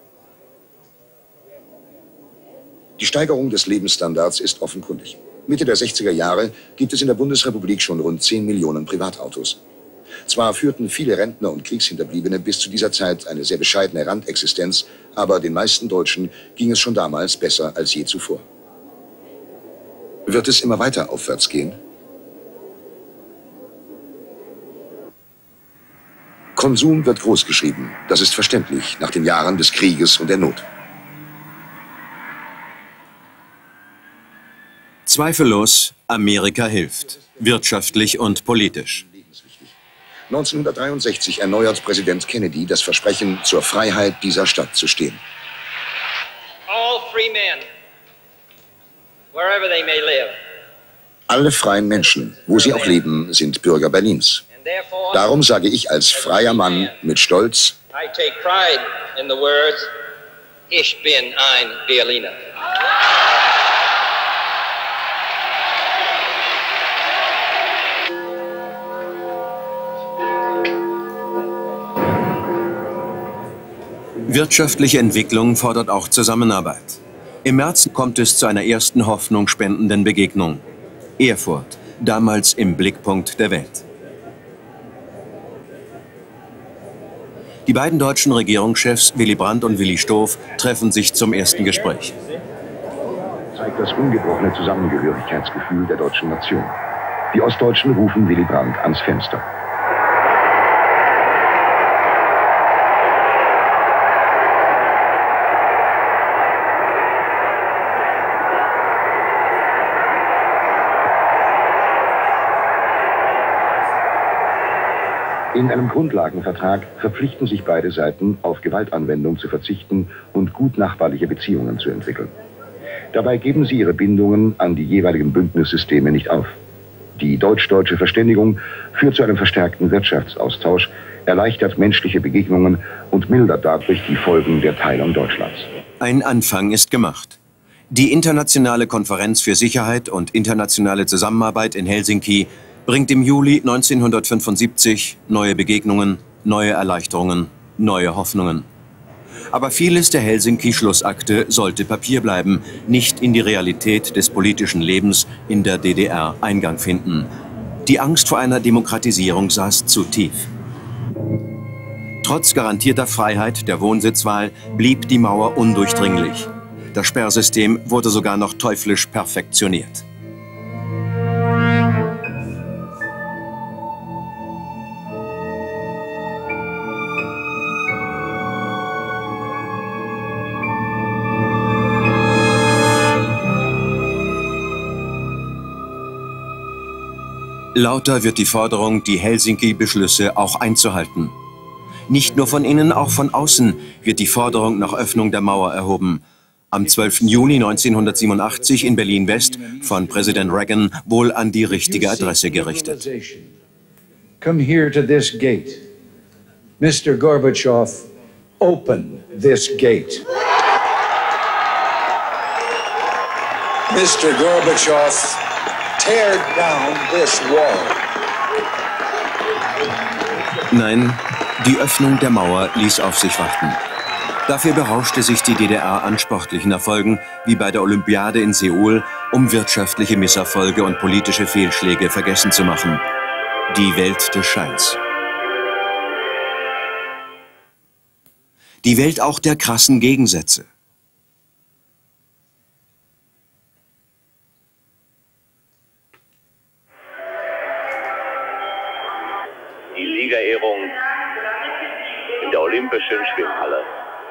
Die Steigerung des Lebensstandards ist offenkundig. Mitte der sechziger Jahre gibt es in der Bundesrepublik schon rund zehn Millionen Privatautos. Zwar führten viele Rentner und Kriegshinterbliebene bis zu dieser Zeit eine sehr bescheidene Randexistenz, aber den meisten Deutschen ging es schon damals besser als je zuvor. Wird es immer weiter aufwärts gehen? Konsum wird großgeschrieben. Das ist verständlich nach den Jahren des Krieges und der Not. Zweifellos, Amerika hilft. Wirtschaftlich und politisch. neunzehnhundertdreiundsechzig erneuert Präsident Kennedy das Versprechen, zur Freiheit dieser Stadt zu stehen. All free men, wherever they may live. Alle freien Menschen, wo sie auch leben, sind Bürger Berlins. Darum sage ich als freier Mann mit Stolz: I take pride in the words, ich bin ein Berliner. Wirtschaftliche Entwicklung fordert auch Zusammenarbeit. Im März kommt es zu einer ersten Hoffnung spendenden Begegnung. Erfurt, damals im Blickpunkt der Welt. Die beiden deutschen Regierungschefs Willy Brandt und Willi Stoph treffen sich zum ersten Gespräch. Zeigt das ungebrochene Zusammengehörigkeitsgefühl der deutschen Nation. Die Ostdeutschen rufen Willy Brandt ans Fenster. In einem Grundlagenvertrag verpflichten sich beide Seiten, auf Gewaltanwendung zu verzichten und gut nachbarliche Beziehungen zu entwickeln. Dabei geben sie ihre Bindungen an die jeweiligen Bündnissysteme nicht auf. Die deutsch-deutsche Verständigung führt zu einem verstärkten Wirtschaftsaustausch, erleichtert menschliche Begegnungen und mildert dadurch die Folgen der Teilung Deutschlands. Ein Anfang ist gemacht. Die Internationale Konferenz für Sicherheit und internationale Zusammenarbeit in Helsinki bringt im Juli neunzehnhundertfünfundsiebzig neue Begegnungen, neue Erleichterungen, neue Hoffnungen. Aber vieles der Helsinki-Schlussakte sollte Papier bleiben, nicht in die Realität des politischen Lebens in der D D R Eingang finden. Die Angst vor einer Demokratisierung saß zu tief. Trotz garantierter Freiheit der Wohnsitzwahl blieb die Mauer undurchdringlich. Das Sperrsystem wurde sogar noch teuflisch perfektioniert. Lauter wird die Forderung, die Helsinki-Beschlüsse auch einzuhalten. Nicht nur von innen, auch von außen wird die Forderung nach Öffnung der Mauer erhoben. Am zwölften Juni neunzehnhundertsiebenundachtzig in Berlin-West von Präsident Reagan wohl an die richtige Adresse gerichtet. Come here to this gate. Mister Gorbatschow, open this gate. Mister Gorbatschow, tear down this wall. Nein, die Öffnung der Mauer ließ auf sich warten. Dafür berauschte sich die D D R an sportlichen Erfolgen, wie bei der Olympiade in Seoul, um wirtschaftliche Misserfolge und politische Fehlschläge vergessen zu machen. Die Welt des Scheins. Die Welt auch der krassen Gegensätze. Die Siegerehrung in der Olympischen Schwimmhalle.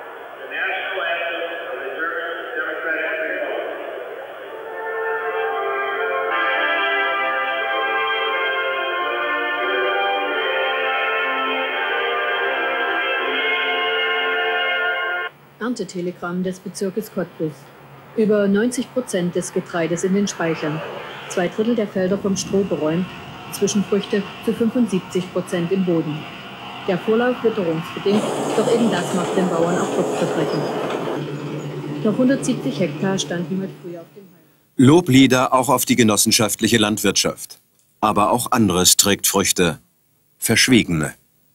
Erntetelegramm des Bezirkes Cottbus. Über neunzig Prozent des Getreides in den Speichern. Zwei Drittel der Felder vom Stroh beräumt. Zwischenfrüchte zu fünfundsiebzig Prozent im Boden. Der Vorlauf witterungsbedingt, doch eben das macht den Bauern auch Kopfzerbrechen. Noch hundertsiebzig Hektar standen heute früh auf dem Heim. Loblieder auch auf die genossenschaftliche Landwirtschaft. Aber auch anderes trägt Früchte. Verschwiegene.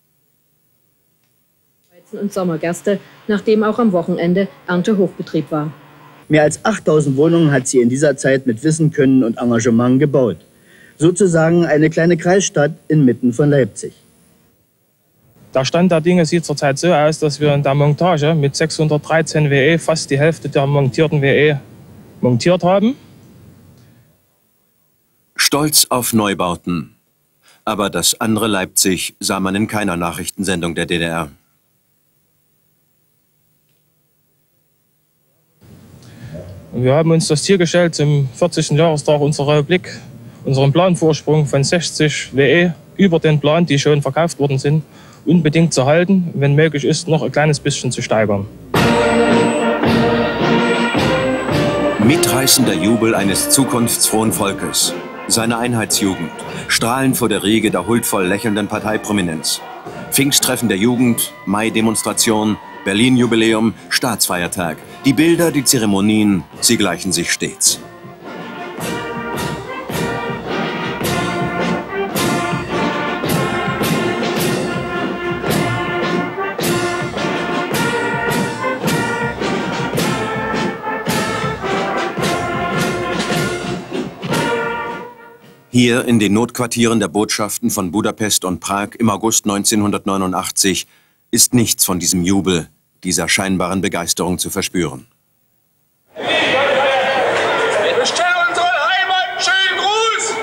Weizen und Sommergerste, nachdem auch am Wochenende Erntehochbetrieb war. Mehr als achttausend Wohnungen hat sie in dieser Zeit mit Wissen, Können und Engagement gebaut. Sozusagen eine kleine Kreisstadt inmitten von Leipzig. Der Stand der Dinge sieht zurzeit so aus, dass wir in der Montage mit sechshundertdreizehn W E fast die Hälfte der montierten W E montiert haben. Stolz auf Neubauten. Aber das andere Leipzig sah man in keiner Nachrichtensendung der D D R. Wir haben uns das Ziel gestellt, zum vierzigsten Jahrestag unserer Republik unseren Planvorsprung von sechzig W E über den Plan, die schon verkauft worden sind, unbedingt zu halten, wenn möglich ist, noch ein kleines bisschen zu steigern. Mitreißender Jubel eines zukunftsfrohen Volkes. Seine Einheitsjugend. Strahlend vor der Riege der huldvoll lächelnden Parteiprominenz. Pfingsttreffen der Jugend, Mai-Demonstration, Berlin-Jubiläum, Staatsfeiertag. Die Bilder, die Zeremonien, sie gleichen sich stets. Hier in den Notquartieren der Botschaften von Budapest und Prag im August neunzehnhundertneunundachtzig ist nichts von diesem Jubel, dieser scheinbaren Begeisterung zu verspüren. Bestell unsere Heimat, schönen Gruß!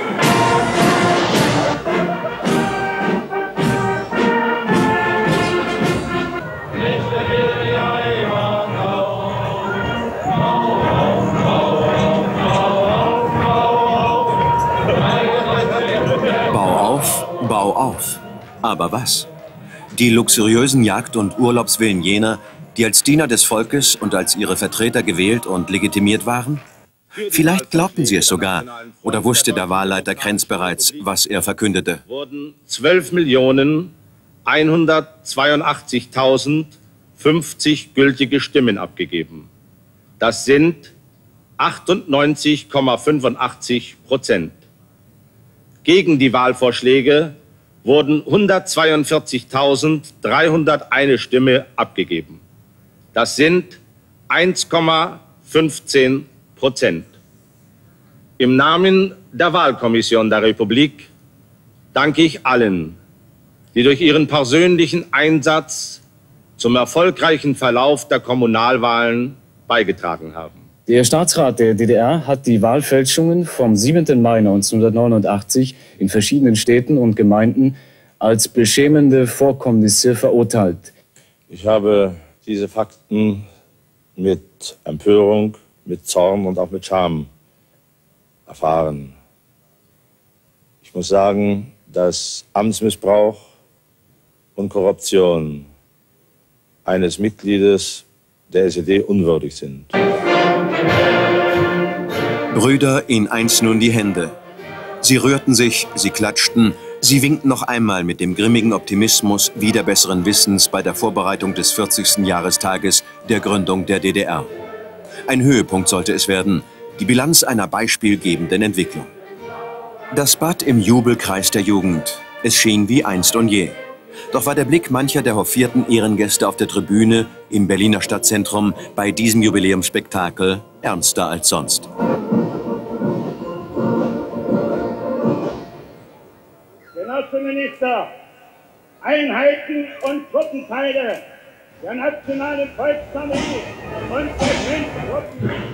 Bau auf, bau auf. Aber was? Die luxuriösen Jagd- und Urlaubsvillen jener, die als Diener des Volkes und als ihre Vertreter gewählt und legitimiert waren? Vielleicht glaubten sie es sogar. Oder wusste der Wahlleiter Krenz bereits, was er verkündete? Wurden zwölf Millionen hundertzweiundachtzigtausendfünfzig gültige Stimmen abgegeben. Das sind achtundneunzig Komma fünfundachtzig Prozent. Gegen die Wahlvorschläge wurden hundertzweiundvierzigtausenddreihunderteins Stimme abgegeben. Das sind eins Komma fünfzehn Prozent. Im Namen der Wahlkommission der Republik danke ich allen, die durch ihren persönlichen Einsatz zum erfolgreichen Verlauf der Kommunalwahlen beigetragen haben. Der Staatsrat der D D R hat die Wahlfälschungen vom siebenten Mai neunzehnhundertneunundachtzig in verschiedenen Städten und Gemeinden als beschämende Vorkommnisse verurteilt. Ich habe diese Fakten mit Empörung, mit Zorn und auch mit Scham erfahren. Ich muss sagen, dass Amtsmissbrauch und Korruption eines Mitgliedes der S E D unwürdig sind. Brüder, in eins nun die Hände. Sie rührten sich, sie klatschten, sie winkten noch einmal mit dem grimmigen Optimismus wider besseren Wissens bei der Vorbereitung des vierzigsten Jahrestages der Gründung der D D R. Ein Höhepunkt sollte es werden, die Bilanz einer beispielgebenden Entwicklung. Das Bad im Jubelkreis der Jugend. Es schien wie einst und je. Doch war der Blick mancher der hoffierten Ehrengäste auf der Tribüne im Berliner Stadtzentrum bei diesem Jubiläumsspektakel ernster als sonst. Genossenminister, Einheiten und Truppenteile der Nationalen Volksarmee und der Grenztruppen.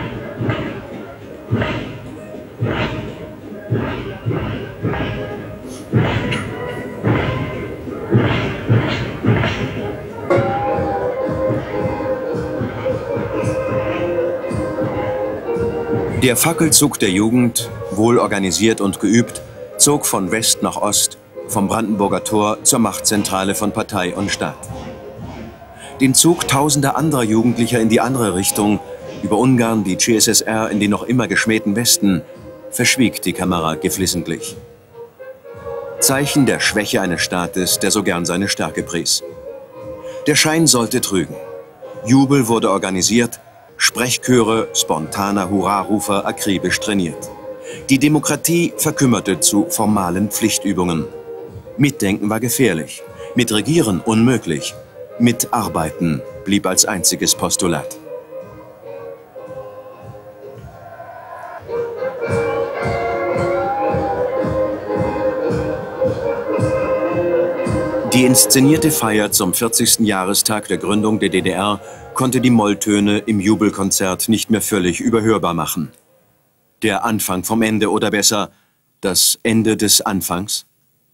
Der Fackelzug der Jugend, wohl organisiert und geübt, zog von West nach Ost, vom Brandenburger Tor zur Machtzentrale von Partei und Staat. Den Zug tausender anderer Jugendlicher in die andere Richtung, über Ungarn, die C S S R in den noch immer geschmähten Westen, verschwieg die Kamera geflissentlich. Zeichen der Schwäche eines Staates, der so gern seine Stärke pries. Der Schein sollte trügen. Jubel wurde organisiert, Sprechchöre, spontaner Hurrarufer akribisch trainiert. Die Demokratie verkümmerte zu formalen Pflichtübungen. Mitdenken war gefährlich, mit Regieren unmöglich, mitarbeiten blieb als einziges Postulat. Die inszenierte Feier zum vierzigsten Jahrestag der Gründung der D D R konnte die Molltöne im Jubelkonzert nicht mehr völlig überhörbar machen. Der Anfang vom Ende oder besser, das Ende des Anfangs?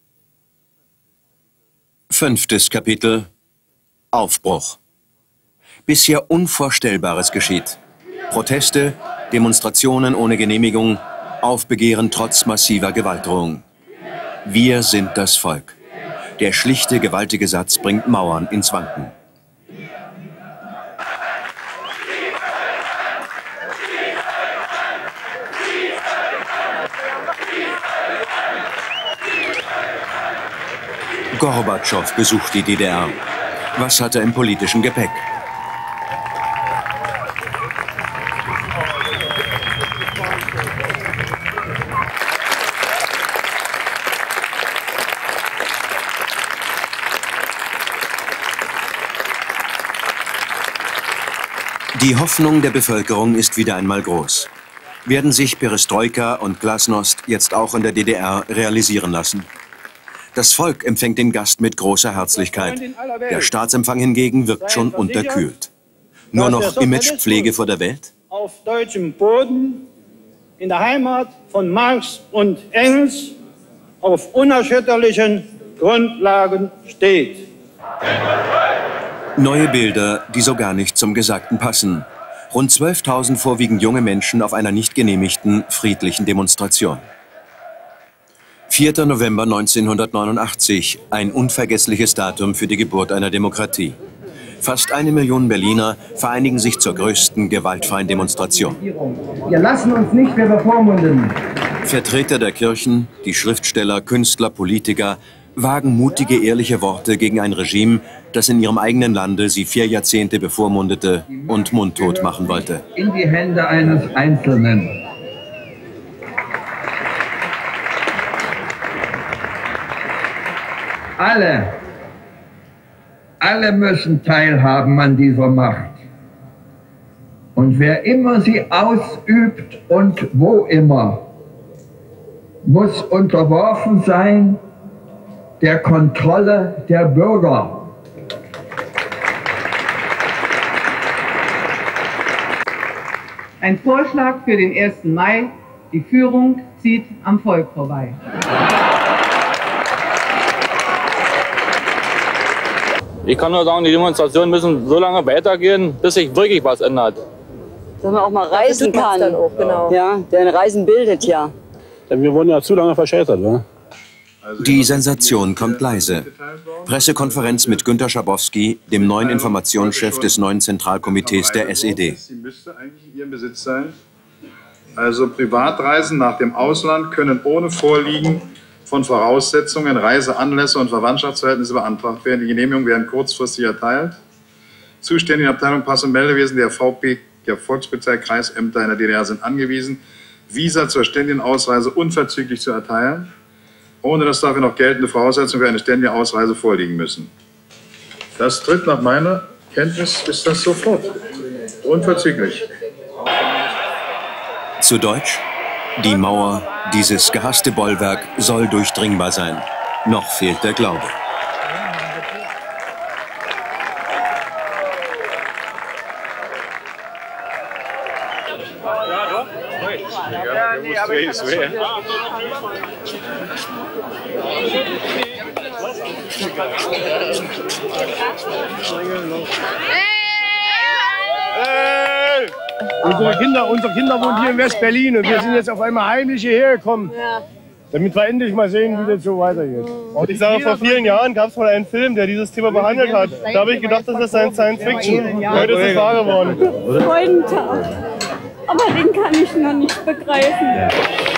Fünftes Kapitel: Aufbruch. Bisher Unvorstellbares geschieht. Proteste, Demonstrationen ohne Genehmigung, Aufbegehren trotz massiver Gewaltdrohung. Wir sind das Volk. Der schlichte, gewaltige Satz bringt Mauern ins Wanken. Gorbatschow besucht die D D R. Was hat er im politischen Gepäck? Die Hoffnung der Bevölkerung ist wieder einmal groß. Werden sich Perestroika und Glasnost jetzt auch in der D D R realisieren lassen? Das Volk empfängt den Gast mit großer Herzlichkeit. Der Staatsempfang hingegen wirkt schon unterkühlt. Nur noch Imagepflege vor der Welt? Auf deutschem Boden, in der Heimat von Marx und Engels, auf unerschütterlichen Grundlagen steht. Neue Bilder, die so gar nicht zum Gesagten passen. Rund zwölftausend vorwiegend junge Menschen auf einer nicht genehmigten, friedlichen Demonstration. vierter November neunzehnhundertneunundachtzig, ein unvergessliches Datum für die Geburt einer Demokratie. Fast eine Million Berliner vereinigen sich zur größten gewaltfreien Demonstration. Wir lassen uns nicht mehr bevormunden. Vertreter der Kirchen, die Schriftsteller, Künstler, Politiker wagen mutige, ehrliche Worte gegen ein Regime, das in ihrem eigenen Lande sie vier Jahrzehnte bevormundete und mundtot machen wollte. In die Hände eines Einzelnen. Alle Alle müssen teilhaben an dieser Macht. Und wer immer sie ausübt und wo immer, muss unterworfen sein der Kontrolle der Bürger. Ein Vorschlag für den ersten Mai. Die Führung zieht am Volk vorbei. Ich kann nur sagen, die Demonstrationen müssen so lange weitergehen, bis sich wirklich was ändert. Dass man auch mal reisen kann. Dann auch, genau. Ja, denn Reisen bildet ja. Denn wir wurden ja zu lange verschätert, ne? Die Sensation kommt leise. Pressekonferenz mit Günter Schabowski, dem neuen Informationschef des neuen Zentralkomitees der S E D. Sie müsste eigentlich in Ihrem Besitz sein. Also Privatreisen nach dem Ausland können ohne Vorliegen von Voraussetzungen, Reiseanlässe und Verwandtschaftsverhältnisse beantragt werden. Die Genehmigungen werden kurzfristig erteilt. Zuständige Abteilung Pass- und Meldewesen der V P, der Volkspolizei, Kreisämter in der D D R sind angewiesen, Visa zur ständigen Ausreise unverzüglich zu erteilen, ohne dass dafür noch geltende Voraussetzungen für eine ständige Ausreise vorliegen müssen. Das tritt nach meiner Kenntnis, ist das sofort, unverzüglich. Zu Deutsch: Die Mauer, dieses gehasste Bollwerk, soll durchdringbar sein. Noch fehlt der Glaube. Unsere Kinder, unsere Kinder wohnen hier in West-Berlin und wir sind jetzt auf einmal heimlich hierher gekommen, damit wir endlich mal sehen, wie das so weitergeht. Und ich sage, vor vielen Jahren gab es mal einen Film, der dieses Thema behandelt hat. Da habe ich gedacht, das ist ein Science-Fiction. Heute ist es wahr geworden. Freudentag. Aber den kann ich noch nicht begreifen.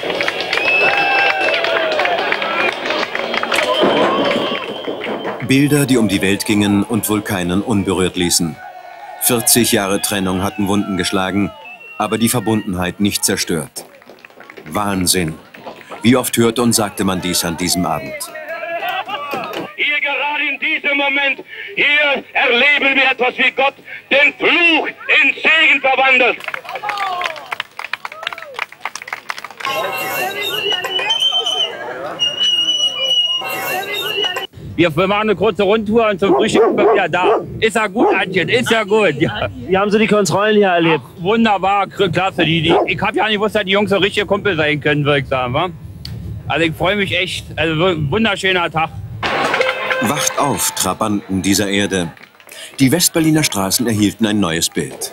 Bilder, die um die Welt gingen und wohl keinen unberührt ließen. vierzig Jahre Trennung hatten Wunden geschlagen, aber die Verbundenheit nicht zerstört. Wahnsinn. Wie oft hörte und sagte man dies an diesem Abend? Hier gerade in diesem Moment, hier erleben wir etwas, wie Gott den Fluch in Segen verwandelt. Wir machen eine kurze Rundtour und zum Frühstück sind wir wieder da. Ist ja gut, Antje, ist ja gut. Ja. Wie haben Sie die Kontrollen hier erlebt? Ach, wunderbar, klasse. Die, die, ich habe ja nicht gewusst, dass die Jungs so richtige Kumpel sein können, wirksam. Wa? Also ich freue mich echt. Also wunderschöner Tag. Wacht auf, Trabanten dieser Erde. Die Westberliner Straßen erhielten ein neues Bild.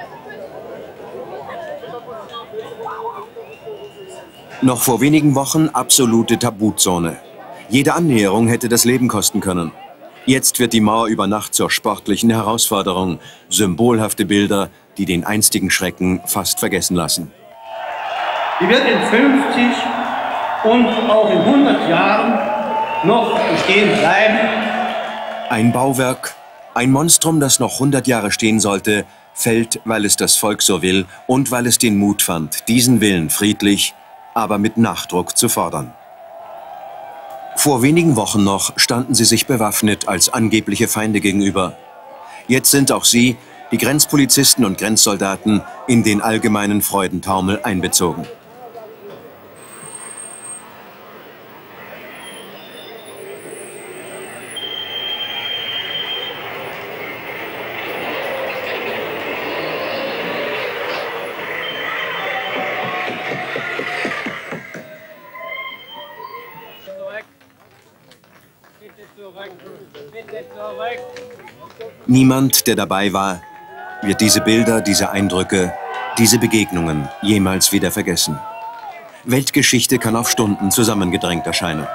Noch vor wenigen Wochen absolute Tabuzone. Jede Annäherung hätte das Leben kosten können. Jetzt wird die Mauer über Nacht zur sportlichen Herausforderung. Symbolhafte Bilder, die den einstigen Schrecken fast vergessen lassen. Die wird in fünfzig und auch in hundert Jahren noch bestehen bleiben. Ein Bauwerk, ein Monstrum, das noch hundert Jahre stehen sollte, fällt, weil es das Volk so will und weil es den Mut fand, diesen Willen friedlich, aber mit Nachdruck zu fordern. Vor wenigen Wochen noch standen sie sich bewaffnet als angebliche Feinde gegenüber. Jetzt sind auch sie, die Grenzpolizisten und Grenzsoldaten, in den allgemeinen Freudentaumel einbezogen. Niemand, der dabei war, wird diese Bilder, diese Eindrücke, diese Begegnungen jemals wieder vergessen. Weltgeschichte kann auf Stunden zusammengedrängt erscheinen.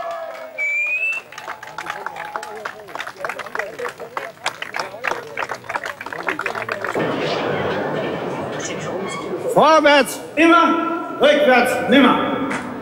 Vorwärts immer, rückwärts nimmer.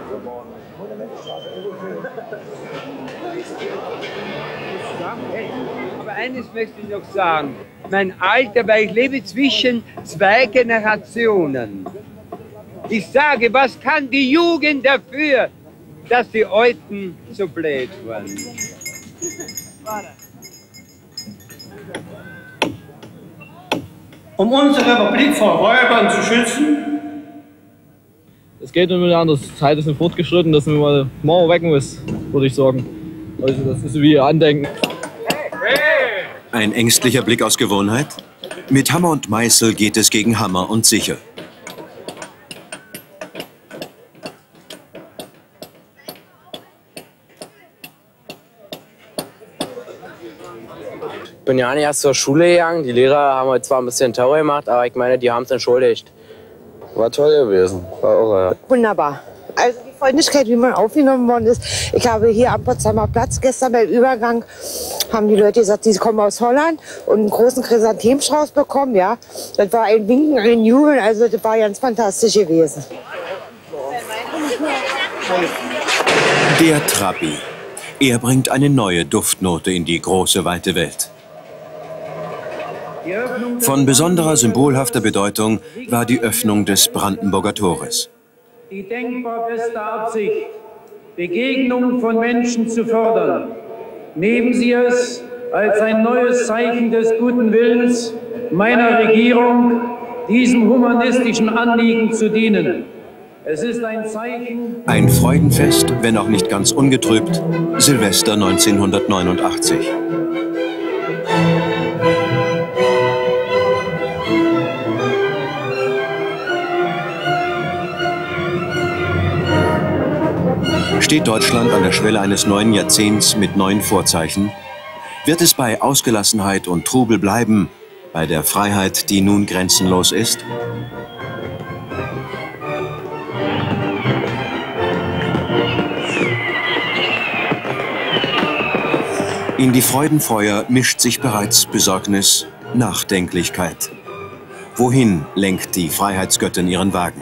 Aber eines möchte ich noch sagen. Mein Alter, weil ich lebe zwischen zwei Generationen. Ich sage, was kann die Jugend dafür, dass die Alten so blöd waren? Um unsere Republik vor Räubern zu schützen. Es geht nicht mehr anders. Die Zeit ist nicht fortgeschritten, dass man mal morgen weg muss, würde ich sagen. Also das ist wie Andenken. Ein ängstlicher Blick aus Gewohnheit? Mit Hammer und Meißel geht es gegen Hammer und Sichel. Ich bin ja nicht erst zur Schule gegangen. Die Lehrer haben heute zwar ein bisschen Terror gemacht, aber ich meine, die haben es entschuldigt. War toll gewesen. War auch, ja. Wunderbar. Also die Freundlichkeit, wie man aufgenommen worden ist. Ich habe hier am Potsdamer Platz gestern beim Übergang, haben die Leute gesagt, sie kommen aus Holland und einen großen Chrysanthemstrauß bekommen. Ja. Das war ein Winken, ein Jubeln, also das war ganz fantastisch gewesen. Der Trabi. Er bringt eine neue Duftnote in die große, weite Welt. Von besonderer symbolhafter Bedeutung war die Öffnung des Brandenburger Tores. Die denkbar beste Absicht, Begegnungen von Menschen zu fördern. Nehmen Sie es als ein neues Zeichen des guten Willens meiner Regierung, diesem humanistischen Anliegen zu dienen. Es ist ein Zeichen... Ein Freudenfest, wenn auch nicht ganz ungetrübt, Silvester neunzehnhundertneunundachtzig. Steht Deutschland an der Schwelle eines neuen Jahrzehnts mit neuen Vorzeichen? Wird es bei Ausgelassenheit und Trubel bleiben, bei der Freiheit, die nun grenzenlos ist? In die Freudenfeuer mischt sich bereits Besorgnis, Nachdenklichkeit. Wohin lenkt die Freiheitsgöttin ihren Wagen?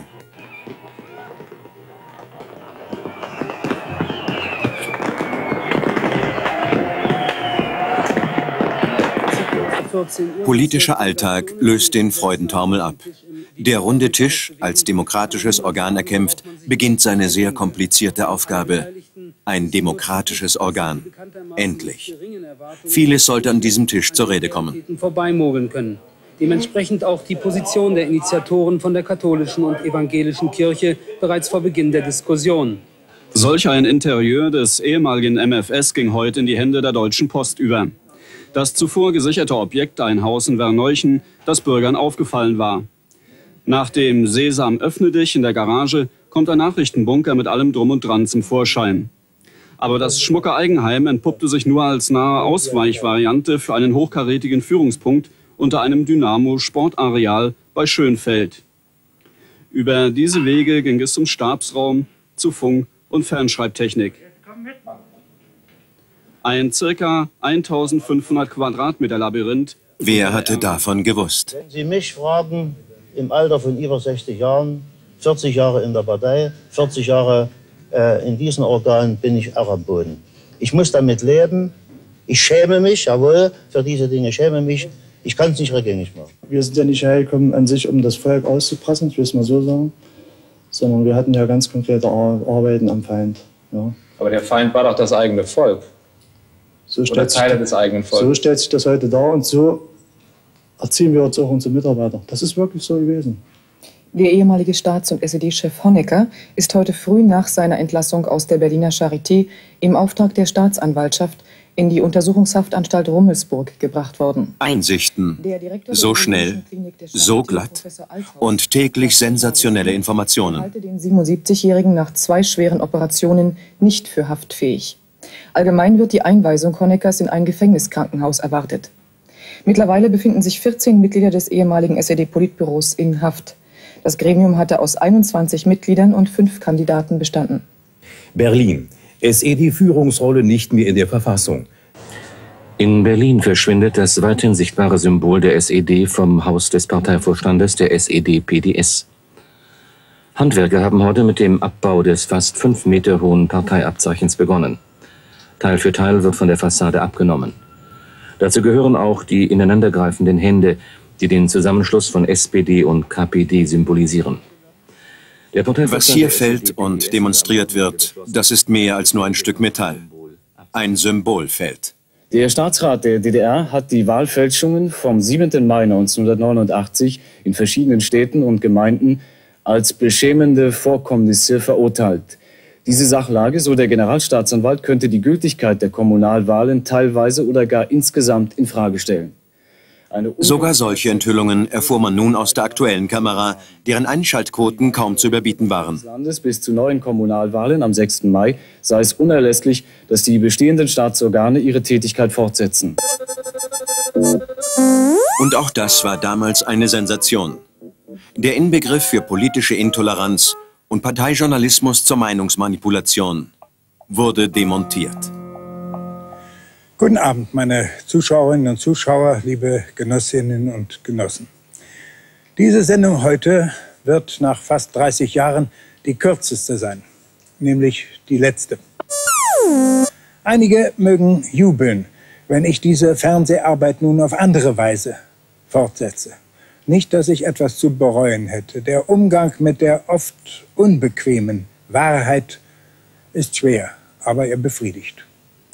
Politischer Alltag löst den Freudentaumel ab. Der runde Tisch, als demokratisches Organ erkämpft, beginnt seine sehr komplizierte Aufgabe. Ein demokratisches Organ. Endlich. Vieles sollte an diesem Tisch zur Rede kommen. Vorbeimogeln können. Dementsprechend auch die Position der Initiatoren von der katholischen und evangelischen Kirche bereits vor Beginn der Diskussion. Solch ein Interieur des ehemaligen M F S ging heute in die Hände der Deutschen Post über. Das zuvor gesicherte Objekt, ein Haus in Werneuchen, das Bürgern aufgefallen war. Nach dem Sesam, öffne dich in der Garage kommt ein Nachrichtenbunker mit allem Drum und Dran zum Vorschein. Aber das schmucke Eigenheim entpuppte sich nur als nahe Ausweichvariante für einen hochkarätigen Führungspunkt unter einem Dynamo-Sportareal bei Schönfeld. Über diese Wege ging es zum Stabsraum, zu Funk- und Fernschreibtechnik. Ein ca. eintausendfünfhundert Quadratmeter Labyrinth. Wer hatte davon gewusst? Wenn Sie mich fragen, im Alter von über sechzig Jahren, vierzig Jahre in der Partei, vierzig Jahre äh, in diesem Organ, bin ich auch am Boden. Ich muss damit leben. Ich schäme mich, jawohl, für diese Dinge schäme mich. Ich kann es nicht rückgängig machen. Wir sind ja nicht hergekommen, an sich, um das Volk auszupressen, ich will es mal so sagen, sondern wir hatten ja ganz konkrete Ar Arbeiten am Feind. Ja. Aber der Feind war doch das eigene Volk. So Oder Teile des eigenen Volkes. So stellt sich das heute dar und so erziehen wir jetzt auch unsere Mitarbeiter. Das ist wirklich so gewesen. Der ehemalige Staats- und S E D-Chef Honecker ist heute früh nach seiner Entlassung aus der Berliner Charité im Auftrag der Staatsanwaltschaft in die Untersuchungshaftanstalt Rummelsburg gebracht worden. Einsichten, so schnell, so glatt und täglich sensationelle Informationen. Halte den siebenundsiebzigjährigen nach zwei schweren Operationen nicht für haftfähig. Allgemein wird die Einweisung Honeckers in ein Gefängniskrankenhaus erwartet. Mittlerweile befinden sich vierzehn Mitglieder des ehemaligen S E D-Politbüros in Haft. Das Gremium hatte aus einundzwanzig Mitgliedern und fünf Kandidaten bestanden. Berlin. S E D-Führungsrolle nicht mehr in der Verfassung. In Berlin verschwindet das weithin sichtbare Symbol der S E D vom Haus des Parteivorstandes der S E D-P D S. Handwerker haben heute mit dem Abbau des fast fünf Meter hohen Parteiabzeichens begonnen. Teil für Teil wird von der Fassade abgenommen. Dazu gehören auch die ineinandergreifenden Hände, die den Zusammenschluss von S P D und K P D symbolisieren. Was hier fällt und demonstriert wird, das ist mehr als nur ein Stück Metall. Ein Symbolfeld. Der Staatsrat der D D R hat die Wahlfälschungen vom siebenten Mai neunzehnhundertneunundachtzig in verschiedenen Städten und Gemeinden als beschämende Vorkommnisse verurteilt. Diese Sachlage, so der Generalstaatsanwalt, könnte die Gültigkeit der Kommunalwahlen teilweise oder gar insgesamt in Frage stellen. Sogar solche Enthüllungen erfuhr man nun aus der aktuellen Kamera, deren Einschaltquoten kaum zu überbieten waren. Landes bis zu neuen Kommunalwahlen am sechsten Mai sei es unerlässlich, dass die bestehenden Staatsorgane ihre Tätigkeit fortsetzen. Und auch das war damals eine Sensation. Der Inbegriff für politische Intoleranz und Parteijournalismus zur Meinungsmanipulation wurde demontiert. Guten Abend, meine Zuschauerinnen und Zuschauer, liebe Genossinnen und Genossen. Diese Sendung heute wird nach fast dreißig Jahren die kürzeste sein, nämlich die letzte. Einige mögen jubeln, wenn ich diese Fernseharbeit nun auf andere Weise fortsetze. Nicht, dass ich etwas zu bereuen hätte. Der Umgang mit der oft unbequemen Wahrheit ist schwer, aber er befriedigt.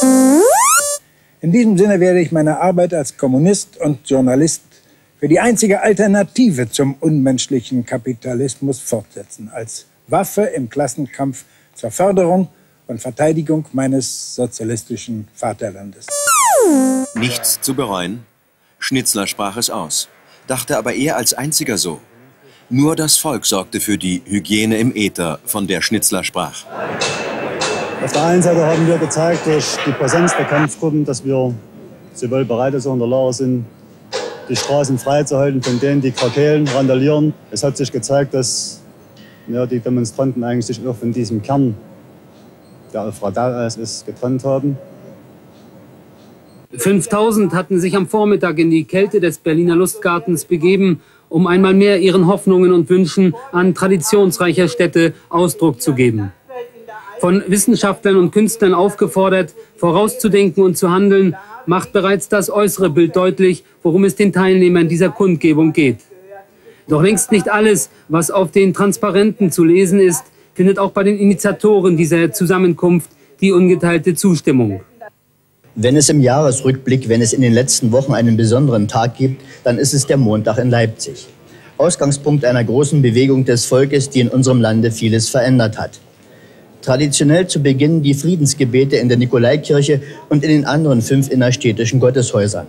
In diesem Sinne werde ich meine Arbeit als Kommunist und Journalist für die einzige Alternative zum unmenschlichen Kapitalismus fortsetzen, als Waffe im Klassenkampf zur Förderung und Verteidigung meines sozialistischen Vaterlandes. Nichts zu bereuen? Schnitzler sprach es aus, dachte aber eher als einziger so. Nur das Volk sorgte für die Hygiene im Äther, von der Schnitzler sprach. Auf der einen Seite haben wir gezeigt durch die Präsenz der Kampfgruppen, dass wir sowohl bereit als auch in der Lage sind, die Straßen freizuhalten von denen, die krakeelen, randalieren. Es hat sich gezeigt, dass ja, die Demonstranten eigentlich sich auch von diesem Kern, der auf Radar ist, getrennt haben. fünftausend hatten sich am Vormittag in die Kälte des Berliner Lustgartens begeben, um einmal mehr ihren Hoffnungen und Wünschen an traditionsreicher Städte Ausdruck zu geben. Von Wissenschaftlern und Künstlern aufgefordert, vorauszudenken und zu handeln, macht bereits das äußere Bild deutlich, worum es den Teilnehmern dieser Kundgebung geht. Doch längst nicht alles, was auf den Transparenten zu lesen ist, findet auch bei den Initiatoren dieser Zusammenkunft die ungeteilte Zustimmung. Wenn es im Jahresrückblick, wenn es in den letzten Wochen einen besonderen Tag gibt, dann ist es der Montag in Leipzig. Ausgangspunkt einer großen Bewegung des Volkes, die in unserem Lande vieles verändert hat. Traditionell zu Beginn die Friedensgebete in der Nikolaikirche und in den anderen fünf innerstädtischen Gotteshäusern.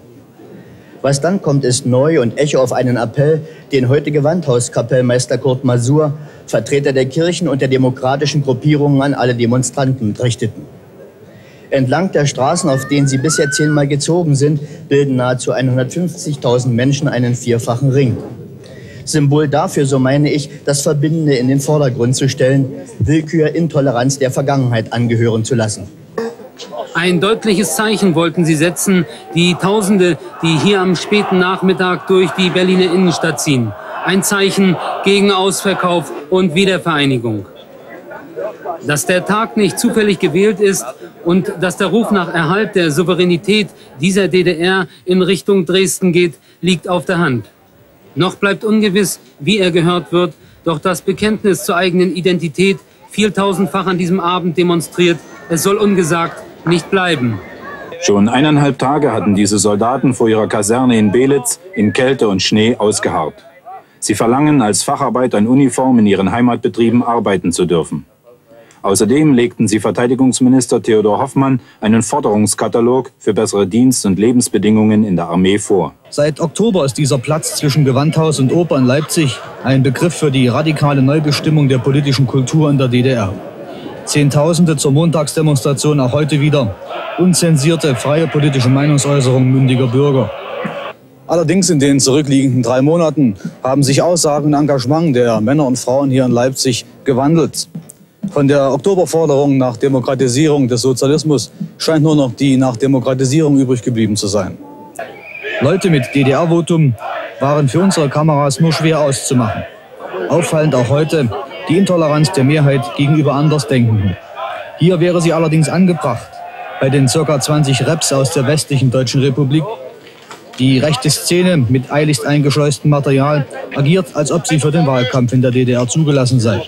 Was dann kommt, ist neu und Echo auf einen Appell, den heute Gewandhauskapellmeister Kurt Masur, Vertreter der Kirchen und der demokratischen Gruppierungen an alle Demonstranten richteten. Entlang der Straßen, auf denen sie bisher zehnmal gezogen sind, bilden nahezu hundertfünfzigtausend Menschen einen vierfachen Ring. Symbol dafür, so meine ich, das Verbindende in den Vordergrund zu stellen, Willkür, Intoleranz der Vergangenheit angehören zu lassen. Ein deutliches Zeichen wollten sie setzen, die Tausende, die hier am späten Nachmittag durch die Berliner Innenstadt ziehen. Ein Zeichen gegen Ausverkauf und Wiedervereinigung. Dass der Tag nicht zufällig gewählt ist und dass der Ruf nach Erhalt der Souveränität dieser D D R in Richtung Dresden geht, liegt auf der Hand. Noch bleibt ungewiss, wie er gehört wird, doch das Bekenntnis zur eigenen Identität, vieltausendfach an diesem Abend demonstriert, es soll ungesagt nicht bleiben. Schon eineinhalb Tage hatten diese Soldaten vor ihrer Kaserne in Belitz in Kälte und Schnee ausgeharrt. Sie verlangen, als Facharbeiter in Uniform in ihren Heimatbetrieben arbeiten zu dürfen. Außerdem legten sie Verteidigungsminister Theodor Hoffmann einen Forderungskatalog für bessere Dienst- und Lebensbedingungen in der Armee vor. Seit Oktober ist dieser Platz zwischen Gewandhaus und Oper in Leipzig ein Begriff für die radikale Neubestimmung der politischen Kultur in der D D R. Zehntausende zur Montagsdemonstration auch heute wieder. Unzensierte, freie politische Meinungsäußerung mündiger Bürger. Allerdings in den zurückliegenden drei Monaten haben sich Aussagen und Engagement der Männer und Frauen hier in Leipzig gewandelt. Von der Oktoberforderung nach Demokratisierung des Sozialismus scheint nur noch die nach Demokratisierung übrig geblieben zu sein. Leute mit D D R-Votum waren für unsere Kameras nur schwer auszumachen. Auffallend auch heute die Intoleranz der Mehrheit gegenüber Andersdenkenden. Hier wäre sie allerdings angebracht, bei den ca. zwanzig Reps aus der westlichen Deutschen Republik. Die rechte Szene mit eiligst eingeschleustem Material agiert, als ob sie für den Wahlkampf in der D D R zugelassen sei.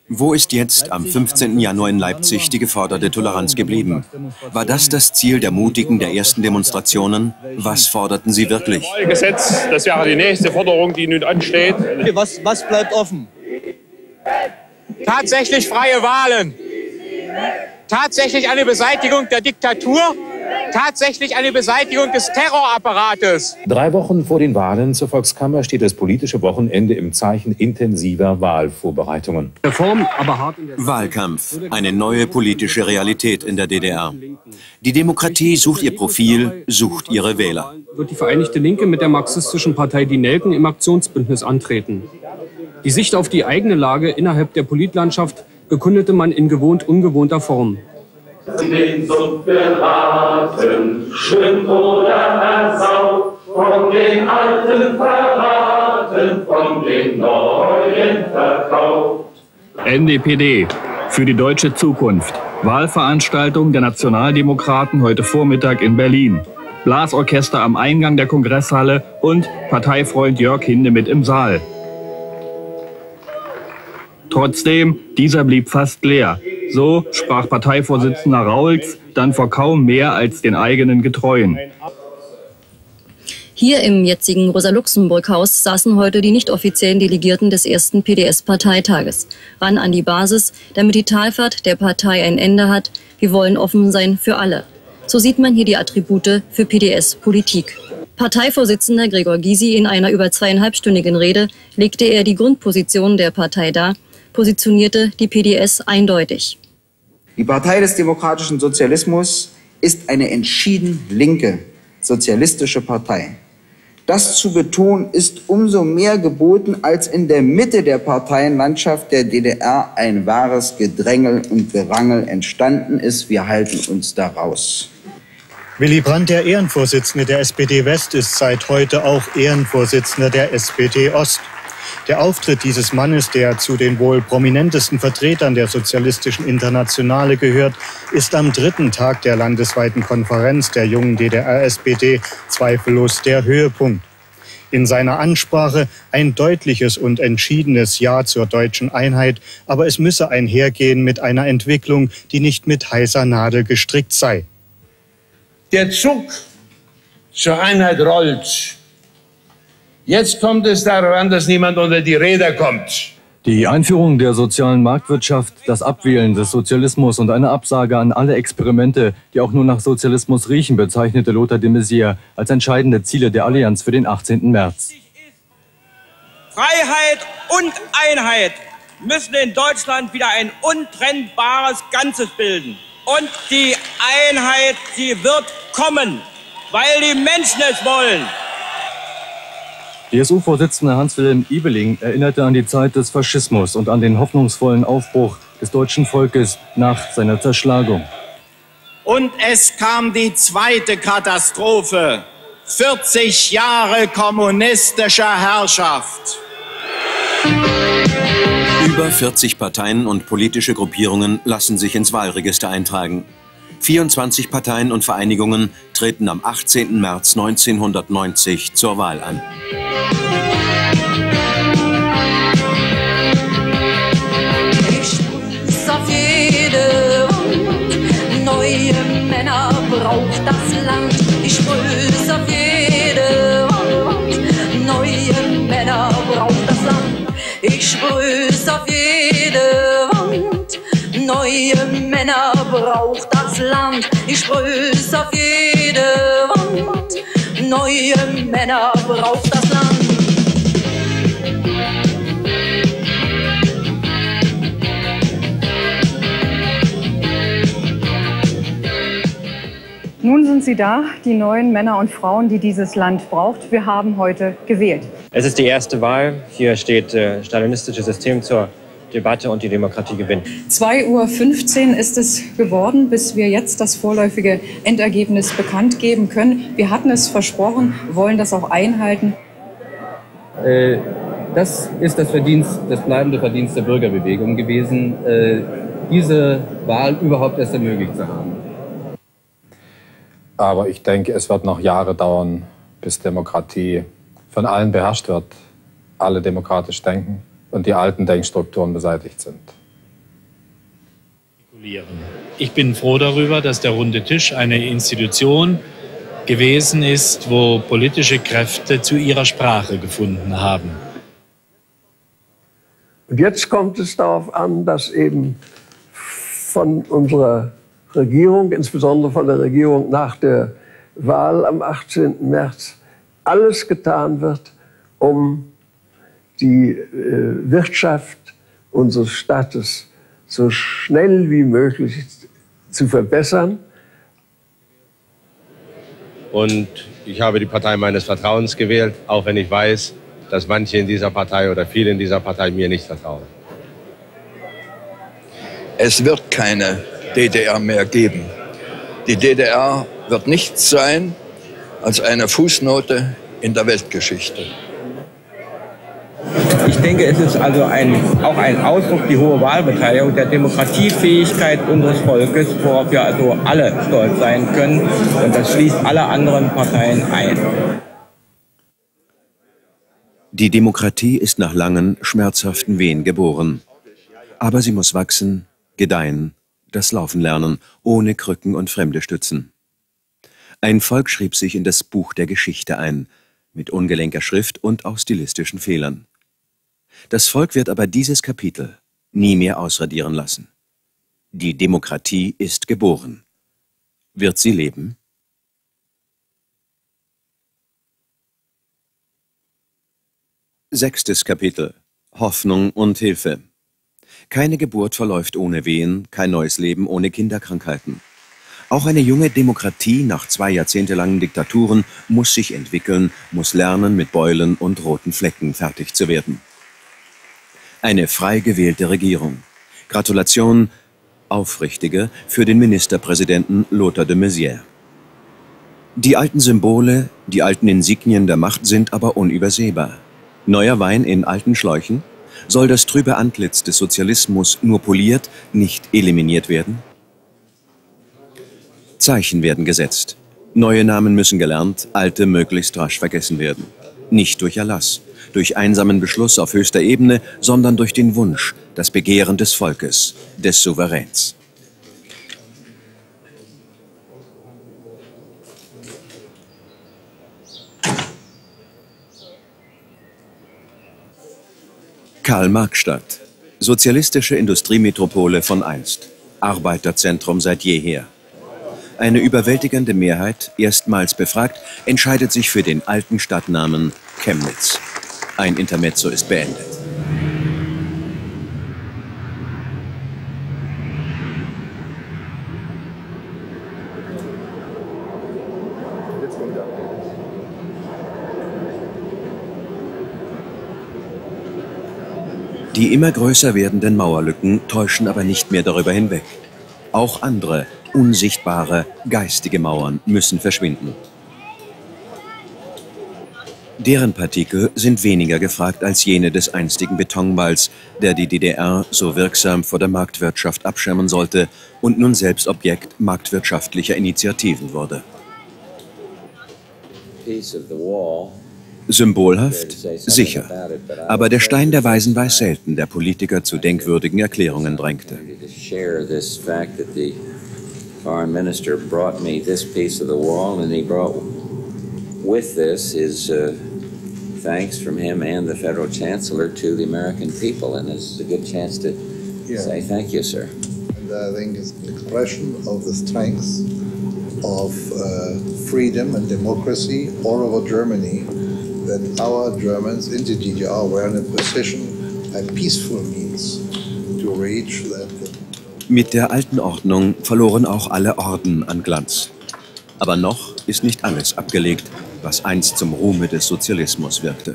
Wo ist jetzt am fünfzehnten Januar in Leipzig die geforderte Toleranz geblieben? War das das Ziel der Mutigen der ersten Demonstrationen? Was forderten sie wirklich? Wahlgesetz, das wäre die nächste Forderung, die nun ansteht. Was, was bleibt offen? Tatsächlich freie Wahlen. Tatsächlich eine Beseitigung der Diktatur. Tatsächlich eine Beseitigung des Terrorapparates. Drei Wochen vor den Wahlen zur Volkskammer steht das politische Wochenende im Zeichen intensiver Wahlvorbereitungen. Reform, aber hart in der Wahlkampf, eine neue politische Realität in der D D R. Die Demokratie sucht ihr Profil, sucht ihre Wähler. Wird die Vereinigte Linke mit der marxistischen Partei Die Nelken im Aktionsbündnis antreten. Die Sicht auf die eigene Lage innerhalb der Politlandschaft bekundete man in gewohnt ungewohnter Form. Den Sumpf geraten, schwimmt oder ersauft, von den Alten verraten, von den Neuen verkauft. N D P D für die deutsche Zukunft. Wahlveranstaltung der Nationaldemokraten heute Vormittag in Berlin. Blasorchester am Eingang der Kongresshalle und Parteifreund Jörg Hinde mit im Saal. Trotzdem, dieser blieb fast leer. So sprach Parteivorsitzender Raulz dann vor kaum mehr als den eigenen Getreuen. Hier im jetzigen Rosa-Luxemburg-Haus saßen heute die nicht offiziellen Delegierten des ersten P D S-Parteitages. Ran an die Basis, damit die Talfahrt der Partei ein Ende hat. Wir wollen offen sein für alle. So sieht man hier die Attribute für P D S-Politik. Parteivorsitzender Gregor Gysi in einer über zweieinhalbstündigen Rede legte er die Grundposition der Partei dar, positionierte die P D S eindeutig. Die Partei des demokratischen Sozialismus ist eine entschieden linke sozialistische Partei. Das zu betonen ist umso mehr geboten, als in der Mitte der Parteienlandschaft der D D R ein wahres Gedrängel und Gerangel entstanden ist. Wir halten uns da raus. Willy Brandt, der Ehrenvorsitzende der S P D West, ist seit heute auch Ehrenvorsitzender der S P D Ost. Der Auftritt dieses Mannes, der zu den wohl prominentesten Vertretern der Sozialistischen Internationale gehört, ist am dritten Tag der landesweiten Konferenz der jungen D D R-S P D zweifellos der Höhepunkt. In seiner Ansprache ein deutliches und entschiedenes Ja zur deutschen Einheit, aber es müsse einhergehen mit einer Entwicklung, die nicht mit heißer Nadel gestrickt sei. Der Zug zur Einheit rollt. Jetzt kommt es darauf an, dass niemand unter die Räder kommt. Die Einführung der sozialen Marktwirtschaft, das Abwählen des Sozialismus und eine Absage an alle Experimente, die auch nur nach Sozialismus riechen, bezeichnete Lothar de Maizière als entscheidende Ziele der Allianz für den achtzehnten März. Freiheit und Einheit müssen in Deutschland wieder ein untrennbares Ganzes bilden. Und die Einheit, sie wird kommen, weil die Menschen es wollen. D S U-Vorsitzender Hans-Wilhelm Ibeling erinnerte an die Zeit des Faschismus und an den hoffnungsvollen Aufbruch des deutschen Volkes nach seiner Zerschlagung. Und es kam die zweite Katastrophe. vierzig Jahre kommunistischer Herrschaft. Über vierzig Parteien und politische Gruppierungen lassen sich ins Wahlregister eintragen. vierundzwanzig Parteien und Vereinigungen treten am achtzehnten März neunzehnhundertneunzig zur Wahl an. Ich grüße auf jede Hand, neue Männer braucht das Land. Ich grüße auf jede Hand, neue Männer braucht das Land. Ich grüße auf jede Hand, neue Männer braucht das Land. Ich grüße auf jede Wand. Neue Männer braucht das Land. Nun sind sie da, die neuen Männer und Frauen, die dieses Land braucht. Wir haben heute gewählt. Es ist die erste Wahl. Hier steht äh, stalinistisches System zur Debatte und die Demokratie gewinnt. zwei Uhr fünfzehn ist es geworden, bis wir jetzt das vorläufige Endergebnis bekannt geben können. Wir hatten es versprochen, wollen das auch einhalten. Äh, das ist das Verdienst, das bleibende Verdienst der Bürgerbewegung gewesen, äh, diese Wahl überhaupt erst ermöglicht zu haben. Aber ich denke, es wird noch Jahre dauern, bis Demokratie von allen beherrscht wird, alle demokratisch denken und die alten Denkstrukturen beseitigt sind. Ich bin froh darüber, dass der Runde Tisch eine Institution gewesen ist, wo politische Kräfte zu ihrer Sprache gefunden haben. Und jetzt kommt es darauf an, dass eben von unserer Regierung, insbesondere von der Regierung nach der Wahl am achtzehnten März, alles getan wird, um die äh, Wirtschaft unseres Staates so schnell wie möglich zu verbessern. Und ich habe die Partei meines Vertrauens gewählt, auch wenn ich weiß, dass manche in dieser Partei oder viele in dieser Partei mir nicht vertrauen. Es wird keine D D R mehr geben. Die D D R wird nichts sein als eine Fußnote in der Weltgeschichte. Ich denke, es ist also ein, auch ein Ausdruck, die hohe Wahlbeteiligung, der Demokratiefähigkeit unseres Volkes, worauf wir also alle stolz sein können. Und das schließt alle anderen Parteien ein. Die Demokratie ist nach langen, schmerzhaften Wehen geboren. Aber sie muss wachsen, gedeihen, das Laufen lernen, ohne Krücken und fremde Stützen. Ein Volk schrieb sich in das Buch der Geschichte ein, mit ungelenker Schrift und auch stilistischen Fehlern. Das Volk wird aber dieses Kapitel nie mehr ausradieren lassen. Die Demokratie ist geboren. Wird sie leben? Sechstes Kapitel. Hoffnung und Hilfe. Keine Geburt verläuft ohne Wehen, kein neues Leben ohne Kinderkrankheiten. Auch eine junge Demokratie nach zwei jahrzehntelangen Diktaturen muss sich entwickeln, muss lernen, mit Beulen und roten Flecken fertig zu werden. Eine frei gewählte Regierung. Gratulation, aufrichtige, für den Ministerpräsidenten Lothar de Maizière. Die alten Symbole, die alten Insignien der Macht sind aber unübersehbar. Neuer Wein in alten Schläuchen? Soll das trübe Antlitz des Sozialismus nur poliert, nicht eliminiert werden? Zeichen werden gesetzt. Neue Namen müssen gelernt, alte möglichst rasch vergessen werden. Nicht durch Erlass, durch einsamen Beschluss auf höchster Ebene, sondern durch den Wunsch, das Begehren des Volkes, des Souveräns. Karl-Marx-Stadt, sozialistische Industriemetropole von einst, Arbeiterzentrum seit jeher. Eine überwältigende Mehrheit, erstmals befragt, entscheidet sich für den alten Stadtnamen Chemnitz. Ein Intermezzo ist beendet. Die immer größer werdenden Mauerlücken täuschen aber nicht mehr darüber hinweg. Auch andere, unsichtbare, geistige Mauern müssen verschwinden. Deren Partikel sind weniger gefragt als jene des einstigen Betonwalls, der die D D R so wirksam vor der Marktwirtschaft abschirmen sollte und nun selbst Objekt marktwirtschaftlicher Initiativen wurde. Symbolhaft? Sicher. Aber der Stein der Weisen weiß selten, der Politiker zu denkwürdigen Erklärungen drängte. Foreign Minister brought me this piece of the wall, and he brought with this his uh, thanks from him and the Federal Chancellor to the American people, and this is a good chance to yeah. say thank you, sir. And I think it's an expression of the strength of uh, freedom and democracy all over Germany, that our Germans in the D D R were in a position by peaceful means to reach that. Mit der alten Ordnung verloren auch alle Orden an Glanz. Aber noch ist nicht alles abgelegt, was einst zum Ruhme des Sozialismus wirkte.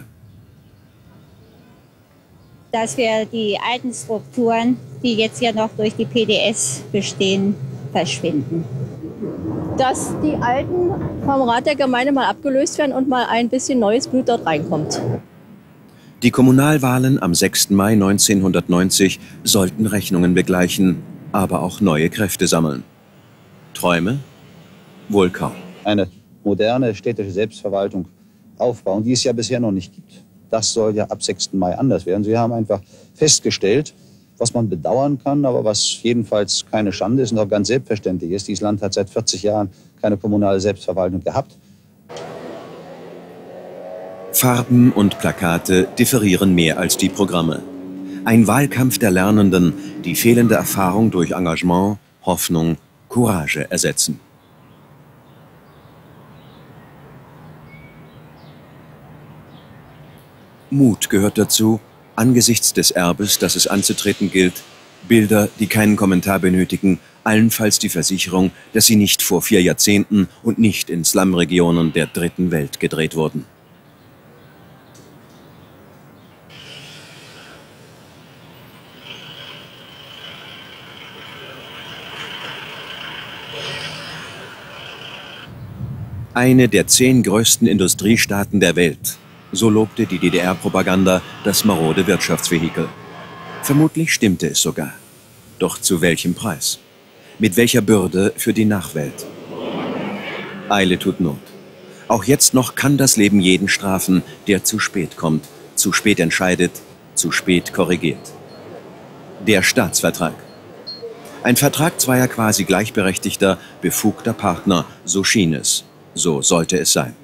Dass wir die alten Strukturen, die jetzt ja noch durch die P D S bestehen, verschwinden. Dass die Alten vom Rat der Gemeinde mal abgelöst werden und mal ein bisschen neues Blut dort reinkommt. Die Kommunalwahlen am sechsten Mai neunzehnhundertneunzig sollten Rechnungen begleichen, aber auch neue Kräfte sammeln. Träume? Wohl kaum. Eine moderne städtische Selbstverwaltung aufbauen, die es ja bisher noch nicht gibt. Das soll ja ab sechsten Mai anders werden. Sie haben einfach festgestellt, was man bedauern kann, aber was jedenfalls keine Schande ist und auch ganz selbstverständlich ist. Dieses Land hat seit vierzig Jahren keine kommunale Selbstverwaltung gehabt. Farben und Plakate differieren mehr als die Programme. Ein Wahlkampf der Lernenden, die fehlende Erfahrung durch Engagement, Hoffnung, Courage ersetzen. Mut gehört dazu, angesichts des Erbes, das es anzutreten gilt, Bilder, die keinen Kommentar benötigen, allenfalls die Versicherung, dass sie nicht vor vier Jahrzehnten und nicht in Slumregionen der dritten Welt gedreht wurden. Eine der zehn größten Industriestaaten der Welt. So lobte die D D R-Propaganda das marode Wirtschaftsvehikel. Vermutlich stimmte es sogar. Doch zu welchem Preis? Mit welcher Bürde für die Nachwelt? Eile tut Not. Auch jetzt noch kann das Leben jeden strafen, der zu spät kommt, zu spät entscheidet, zu spät korrigiert. Der Staatsvertrag. Ein Vertrag zweier quasi gleichberechtigter, befugter Partner, so schien es. So sollte es sein.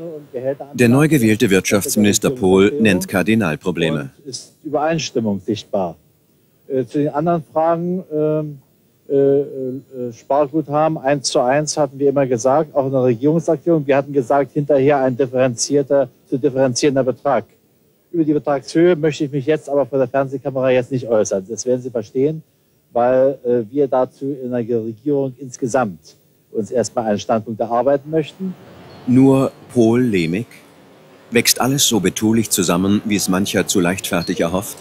Der neu gewählte Wirtschaftsminister Pohl nennt Kardinalprobleme. Ist Übereinstimmung sichtbar. Äh, zu den anderen Fragen, äh, äh, äh, Sparguthaben eins zu eins hatten wir immer gesagt, auch in der Regierungserklärung. Wir hatten gesagt, hinterher ein differenzierter, zu differenzierender Betrag. Über die Betragshöhe möchte ich mich jetzt aber vor der Fernsehkamera jetzt nicht äußern. Das werden Sie verstehen, weil äh, wir dazu in der Regierung insgesamt uns erstmal einen Standpunkt erarbeiten möchten. Nur Pohl-Lemig? Wächst alles so betulich zusammen, wie es mancher zu leichtfertig erhofft?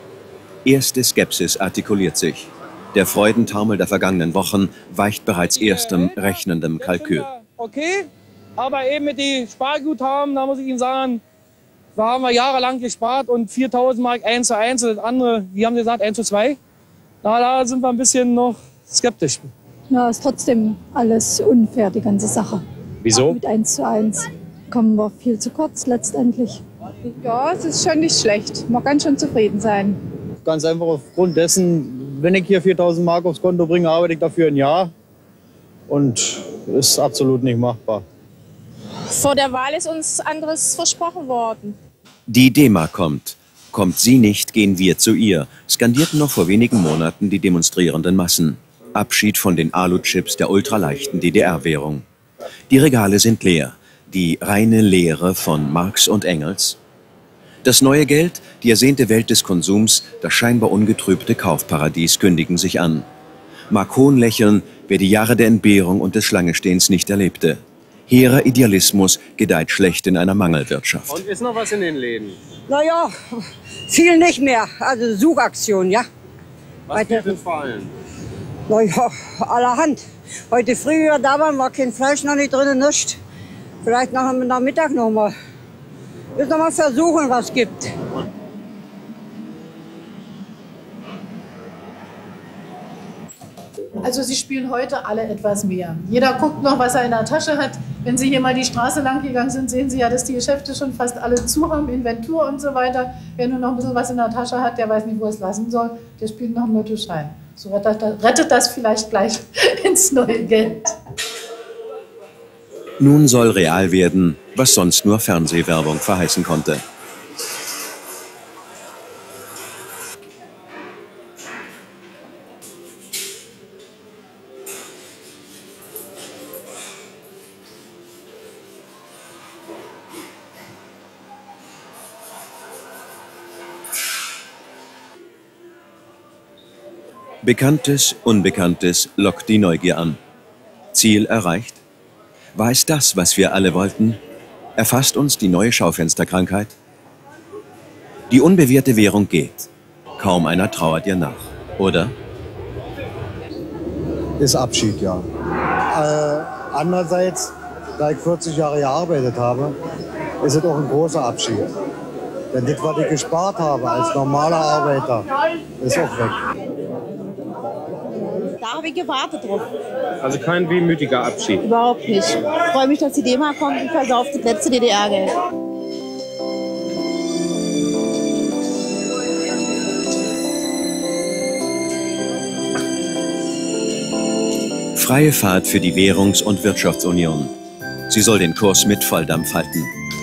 Erste Skepsis artikuliert sich. Der Freudentaumel der vergangenen Wochen weicht bereits erstem rechnendem Kalkül. Okay, aber eben mit den Sparguthaben, da muss ich Ihnen sagen, da haben wir jahrelang gespart und viertausend Mark eins zu eins, das andere, wie haben Sie gesagt, eins zu zwei? Na, da sind wir ein bisschen noch skeptisch. Ja, ist trotzdem alles unfair, die ganze Sache. Wieso? Auch mit eins zu eins kommen wir viel zu kurz letztendlich. Ja, es ist schon nicht schlecht. Man kann schon zufrieden sein. Ganz einfach aufgrund dessen, wenn ich hier viertausend Mark aufs Konto bringe, arbeite ich dafür ein Jahr. Und ist absolut nicht machbar. Vor der Wahl ist uns anderes versprochen worden. Die D-Mark kommt. Kommt sie nicht, gehen wir zu ihr, skandierten noch vor wenigen Monaten die demonstrierenden Massen. Abschied von den Alu-Chips der ultraleichten D D R-Währung. Die Regale sind leer. Die reine Lehre von Marx und Engels. Das neue Geld, die ersehnte Welt des Konsums, das scheinbar ungetrübte Kaufparadies kündigen sich an. Mag Hohn lächeln, wer die Jahre der Entbehrung und des Schlangestehens nicht erlebte. Hehrer Idealismus gedeiht schlecht in einer Mangelwirtschaft. Und ist noch was in den Läden? Naja, viel nicht mehr. Also Suchaktion, ja. Was fehlt denn vor allem? Naja, allerhand. Heute früh da waren, war kein Fleisch noch nicht drin, nichts. Vielleicht nach, nach Mittag noch mal. Müssen noch mal versuchen, was es gibt. Also Sie spielen heute alle etwas mehr. Jeder guckt noch, was er in der Tasche hat. Wenn Sie hier mal die Straße lang gegangen sind, sehen Sie ja, dass die Geschäfte schon fast alle zu haben, Inventur und so weiter. Wer nur noch ein bisschen was in der Tasche hat, der weiß nicht, wo er es lassen soll, der spielt noch einen Lottoschein. So rettet das, rettet das vielleicht gleich ins neue Geld. Nun soll real werden, was sonst nur Fernsehwerbung verheißen konnte. Bekanntes, Unbekanntes lockt die Neugier an. Ziel erreicht? War es das, was wir alle wollten? Erfasst uns die neue Schaufensterkrankheit? Die unbewährte Währung geht. Kaum einer trauert ihr nach, oder? Ist Abschied, ja. Äh, andererseits, da ich vierzig Jahre gearbeitet habe, ist es auch ein großer Abschied. Denn das, was ich gespart habe als normaler Arbeiter, ist auch weg. Da habe ich gewartet drauf. Also kein wehmütiger Abschied? Überhaupt nicht. Ich freue mich, dass die D-Mark kommt und versauft das letzte D D R-Geld. Freie Fahrt für die Währungs- und Wirtschaftsunion. Sie soll den Kurs mit Volldampf halten.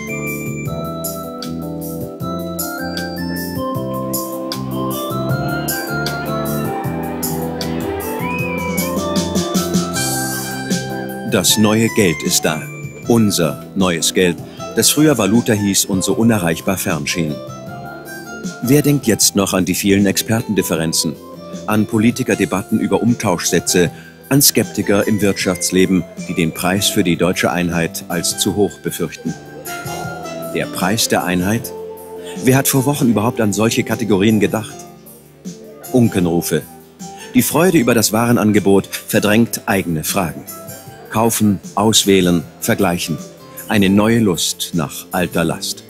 Das neue Geld ist da. Unser neues Geld, das früher Valuta hieß und so unerreichbar fern schien. Wer denkt jetzt noch an die vielen Expertendifferenzen, an Politikerdebatten über Umtauschsätze, an Skeptiker im Wirtschaftsleben, die den Preis für die deutsche Einheit als zu hoch befürchten? Der Preis der Einheit? Wer hat vor Wochen überhaupt an solche Kategorien gedacht? Unkenrufe. Die Freude über das Warenangebot verdrängt eigene Fragen. Kaufen, auswählen, vergleichen. Eine neue Lust nach alter Last.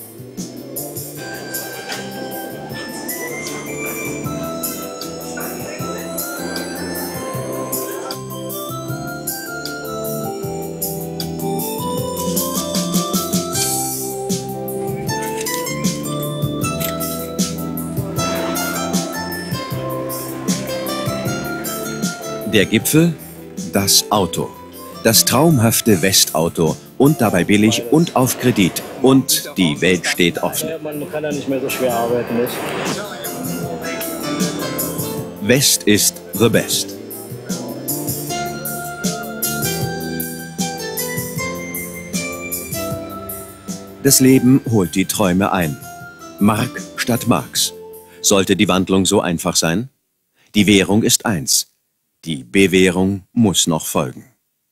Der Gipfel? Das Auto. Das traumhafte Westauto und dabei billig und auf Kredit. Und die Welt steht offen. Man kann ja nicht mehr so schwer arbeiten, nicht? West ist the best. Das Leben holt die Träume ein. Mark statt Marx. Sollte die Wandlung so einfach sein? Die Währung ist eins. Die Bewährung muss noch folgen.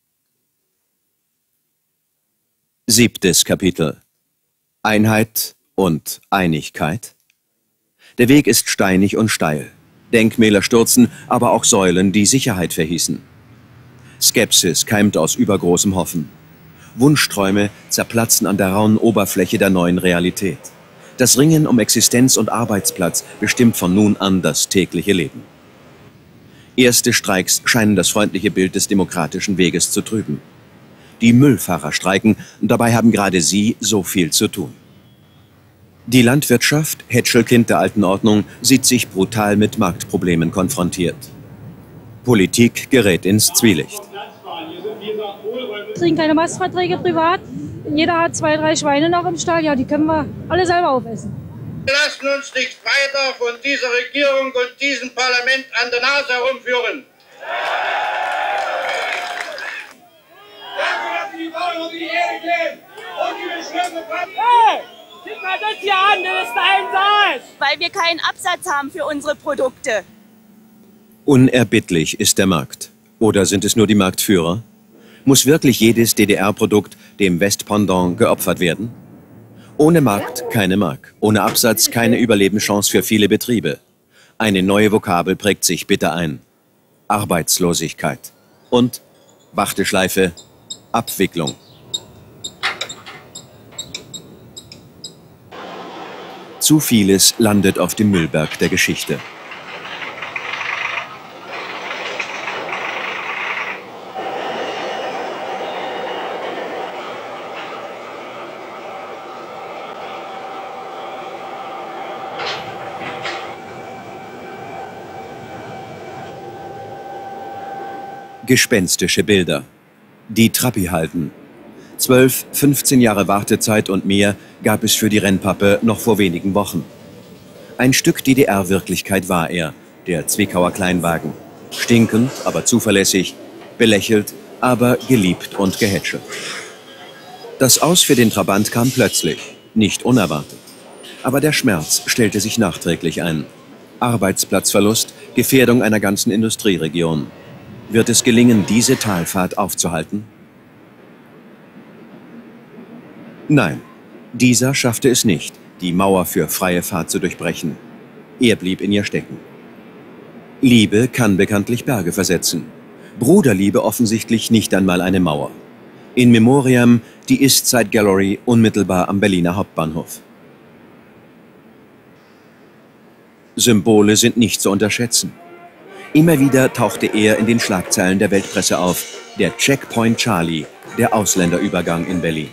Siebtes Kapitel. Einheit und Einigkeit. Der Weg ist steinig und steil. Denkmäler stürzen, aber auch Säulen, die Sicherheit verhießen. Skepsis keimt aus übergroßem Hoffen. Wunschträume zerplatzen an der rauen Oberfläche der neuen Realität. Das Ringen um Existenz und Arbeitsplatz bestimmt von nun an das tägliche Leben. Erste Streiks scheinen das freundliche Bild des demokratischen Weges zu trüben. Die Müllfahrer streiken, und dabei haben gerade sie so viel zu tun. Die Landwirtschaft, Hätschelkind der alten Ordnung, sieht sich brutal mit Marktproblemen konfrontiert. Politik gerät ins Zwielicht. Wir kriegen keine Mastverträge privat. Jeder hat zwei, drei Schweine noch im Stall. Ja, die können wir alle selber aufessen. Wir lassen uns nicht weiter von dieser Regierung und diesem Parlament an der Nase herumführen. Hey, guck mal das hier an, das ist dein Saal. Weil wir keinen Absatz haben für unsere Produkte. Unerbittlich ist der Markt. Oder sind es nur die Marktführer? Muss wirklich jedes D D R-Produkt dem Westpendant geopfert werden? Ohne Markt keine Mark, ohne Absatz keine Überlebenschance für viele Betriebe. Eine neue Vokabel prägt sich bitter ein. Arbeitslosigkeit. Und Warteschleife, Abwicklung. Zu vieles landet auf dem Müllberg der Geschichte. Gespenstische Bilder. Die Trappi halten. Zwölf, fünfzehn Jahre Wartezeit und mehr gab es für die Rennpappe noch vor wenigen Wochen. Ein Stück D D R-Wirklichkeit war er, der Zwickauer Kleinwagen. Stinkend, aber zuverlässig, belächelt, aber geliebt und gehätschelt. Das Aus für den Trabant kam plötzlich, nicht unerwartet. Aber der Schmerz stellte sich nachträglich ein. Arbeitsplatzverlust, Gefährdung einer ganzen Industrieregion. Wird es gelingen, diese Talfahrt aufzuhalten? Nein, dieser schaffte es nicht, die Mauer für freie Fahrt zu durchbrechen. Er blieb in ihr stecken. Liebe kann bekanntlich Berge versetzen. Bruderliebe offensichtlich nicht einmal eine Mauer. In Memoriam die Eastside Gallery unmittelbar am Berliner Hauptbahnhof. Symbole sind nicht zu unterschätzen. Immer wieder tauchte er in den Schlagzeilen der Weltpresse auf. Der Checkpoint Charlie, der Ausländerübergang in Berlin.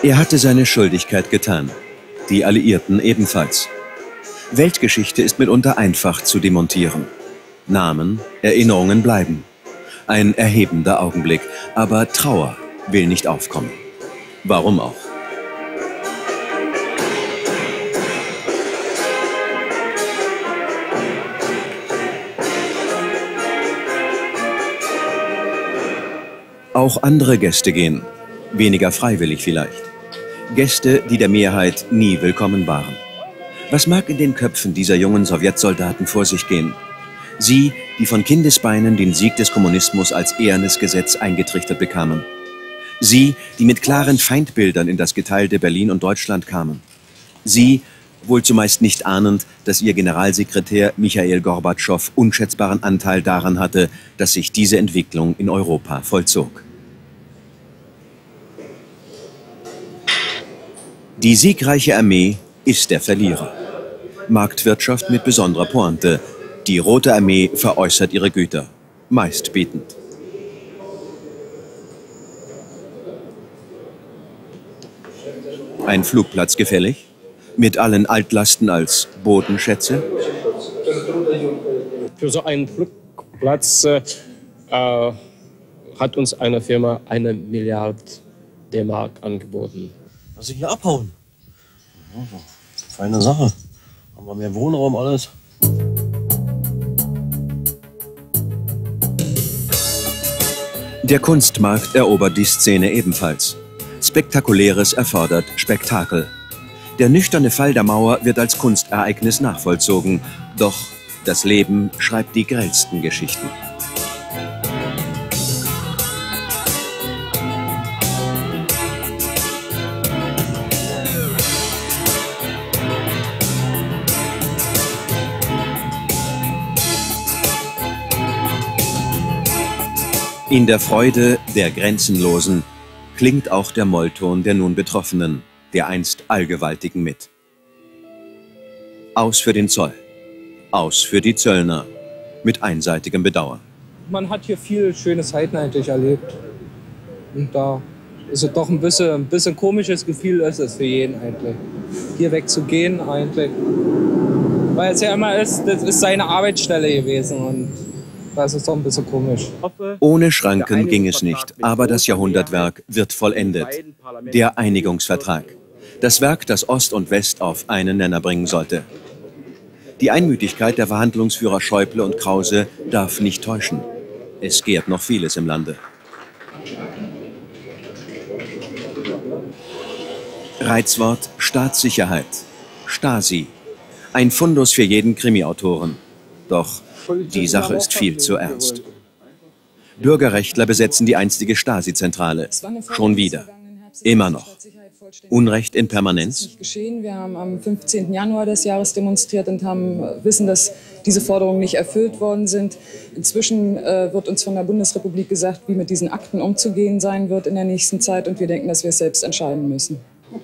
Er hatte seine Schuldigkeit getan, die Alliierten ebenfalls. Weltgeschichte ist mitunter einfach zu demontieren. Namen, Erinnerungen bleiben. Ein erhebender Augenblick, aber Trauer will nicht aufkommen. Warum auch? Auch andere Gäste gehen, weniger freiwillig vielleicht. Gäste, die der Mehrheit nie willkommen waren. Was mag in den Köpfen dieser jungen Sowjetsoldaten vor sich gehen? Sie, die von Kindesbeinen den Sieg des Kommunismus als ehrenes Gesetz eingetrichtert bekamen. Sie, die mit klaren Feindbildern in das geteilte Berlin und Deutschland kamen. Sie, wohl zumeist nicht ahnend, dass ihr Generalsekretär Michail Gorbatschow unschätzbaren Anteil daran hatte, dass sich diese Entwicklung in Europa vollzog. Die siegreiche Armee ist der Verlierer. Marktwirtschaft mit besonderer Pointe. Die Rote Armee veräußert ihre Güter, meist bietend. Ein Flugplatz gefällig? Mit allen Altlasten als Bodenschätze? Für so einen Flugplatz äh, hat uns eine Firma eine Milliarde D-Mark angeboten. Also hier abhauen. Feine Sache. Haben wir mehr Wohnraum, alles. Der Kunstmarkt erobert die Szene ebenfalls. Spektakuläres erfordert Spektakel. Der nüchterne Fall der Mauer wird als Kunstereignis nachvollzogen. Doch das Leben schreibt die grellsten Geschichten. In der Freude der Grenzenlosen klingt auch der Mollton der nun Betroffenen, der einst Allgewaltigen mit. Aus für den Zoll, aus für die Zöllner, mit einseitigem Bedauern. Man hat hier viele schöne Zeiten eigentlich erlebt. Und da ist es doch ein bisschen, ein bisschen komisches Gefühl, ist es für jeden eigentlich. Hier wegzugehen eigentlich. Weil es ja immer ist, das ist seine Arbeitsstelle gewesen und das ist doch ein bisschen komisch. Ohne Schranken ging es nicht, aber das Jahrhundertwerk wird vollendet. Der Einigungsvertrag. Das Werk, das Ost und West auf einen Nenner bringen sollte. Die Einmütigkeit der Verhandlungsführer Schäuble und Krause darf nicht täuschen. Es gärt noch vieles im Lande. Reizwort Staatssicherheit. Stasi. Ein Fundus für jeden Krimi-Autoren. Doch die Sache ist viel zu ernst. Bürgerrechtler besetzen die einstige Stasi-Zentrale. Schon wieder. Immer noch. Unrecht in Permanenz? Geschehen. Wir haben am fünfzehnten Januar des Jahres demonstriert und haben wissen, dass diese Forderungen nicht erfüllt worden sind. Inzwischen äh, wird uns von der Bundesrepublik gesagt, wie mit diesen Akten umzugehen sein wird in der nächsten Zeit. Und wir denken, dass wir es selbst entscheiden müssen.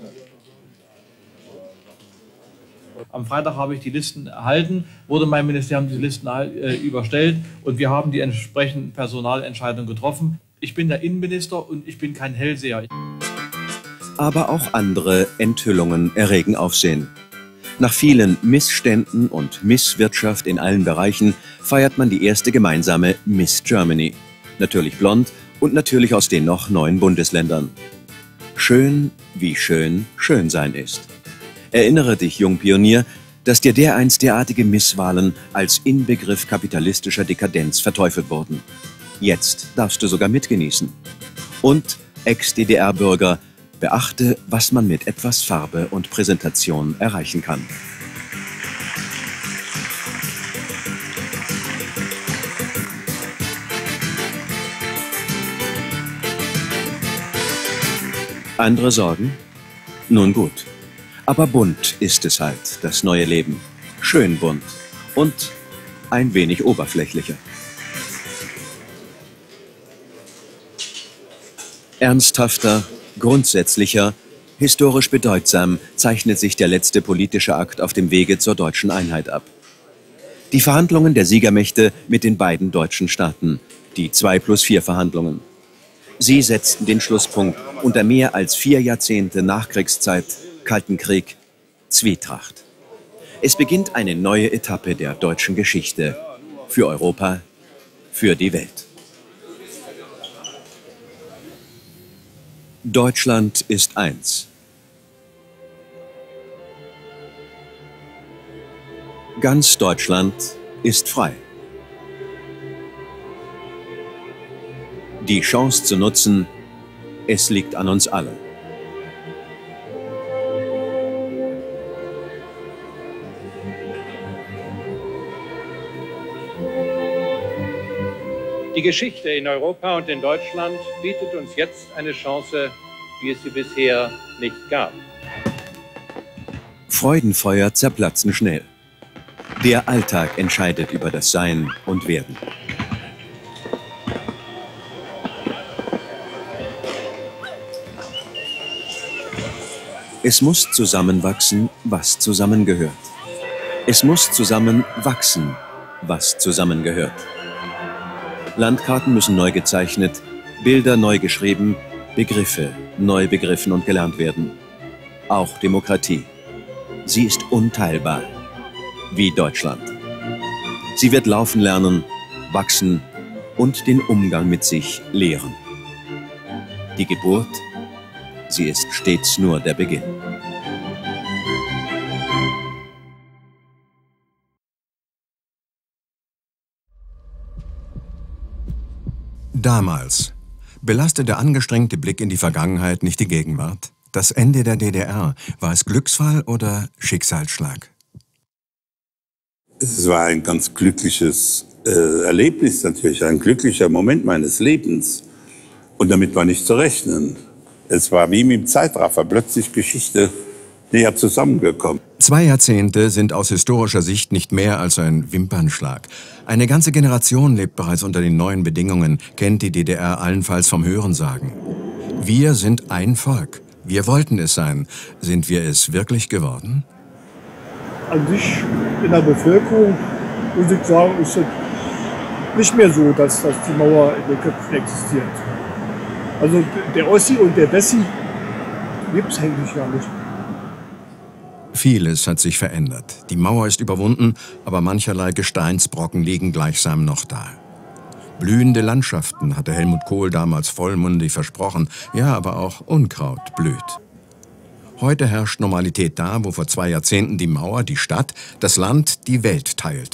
Am Freitag habe ich die Listen erhalten, wurde mein Ministerium diese Listen äh, überstellt und wir haben die entsprechenden Personalentscheidungen getroffen. Ich bin der Innenminister und ich bin kein Hellseher. Aber auch andere Enthüllungen erregen Aufsehen. Nach vielen Missständen und Misswirtschaft in allen Bereichen feiert man die erste gemeinsame Miss Germany. Natürlich blond und natürlich aus den noch neun Bundesländern. Schön, wie schön schön sein ist. Erinnere dich, Jungpionier, dass dir dereinst derartige Misswahlen als Inbegriff kapitalistischer Dekadenz verteufelt wurden. Jetzt darfst du sogar mitgenießen. Und, Ex-D D R-Bürger, beachte, was man mit etwas Farbe und Präsentation erreichen kann. Andere Sorgen? Nun gut. Aber bunt ist es halt, das neue Leben. Schön bunt und ein wenig oberflächlicher. Ernsthafter, grundsätzlicher, historisch bedeutsam zeichnet sich der letzte politische Akt auf dem Wege zur deutschen Einheit ab. Die Verhandlungen der Siegermächte mit den beiden deutschen Staaten, die zwei plus vier Verhandlungen. Sie setzten den Schlusspunkt Unter mehr als vier Jahrzehnte Nachkriegszeit, Kalten Krieg, Zwietracht. Es beginnt eine neue Etappe der deutschen Geschichte. Für Europa, für die Welt. Deutschland ist eins. Ganz Deutschland ist frei. Die Chance zu nutzen, es liegt an uns allen. Die Geschichte in Europa und in Deutschland bietet uns jetzt eine Chance, wie es sie bisher nicht gab. Freudenfeuer zerplatzen schnell. Der Alltag entscheidet über das Sein und Werden. Es muss zusammenwachsen, was zusammengehört. Es muss zusammen wachsen, was zusammengehört. Landkarten müssen neu gezeichnet, Bilder neu geschrieben, Begriffe neu begriffen und gelernt werden. Auch Demokratie. Sie ist unteilbar, wie Deutschland. Sie wird laufen lernen, wachsen und den Umgang mit sich lehren. Die Geburt, sie ist stets nur der Beginn. Damals. Belastet der angestrengte Blick in die Vergangenheit nicht die Gegenwart? Das Ende der D D R, war es Glücksfall oder Schicksalsschlag? Es war ein ganz glückliches äh, Erlebnis natürlich, ein glücklicher Moment meines Lebens. Und damit war nicht zu rechnen. Es war wie mit dem Zeitraffer, plötzlich Geschichte näher zusammengekommen. Zwei Jahrzehnte sind aus historischer Sicht nicht mehr als ein Wimpernschlag. Eine ganze Generation lebt bereits unter den neuen Bedingungen, kennt die D D R allenfalls vom Hörensagen. Wir sind ein Volk. Wir wollten es sein. Sind wir es wirklich geworden? An sich in der Bevölkerung, muss ich sagen, ist es nicht mehr so, dass, dass die Mauer in den Köpfen existiert. Also der Ossi und der Wessi gibt es eigentlich gar nicht. Vieles hat sich verändert. Die Mauer ist überwunden, aber mancherlei Gesteinsbrocken liegen gleichsam noch da. Blühende Landschaften hatte Helmut Kohl damals vollmundig versprochen, ja, aber auch Unkraut blüht. Heute herrscht Normalität da, wo vor zwei Jahrzehnten die Mauer, die Stadt, das Land, die Welt teilte.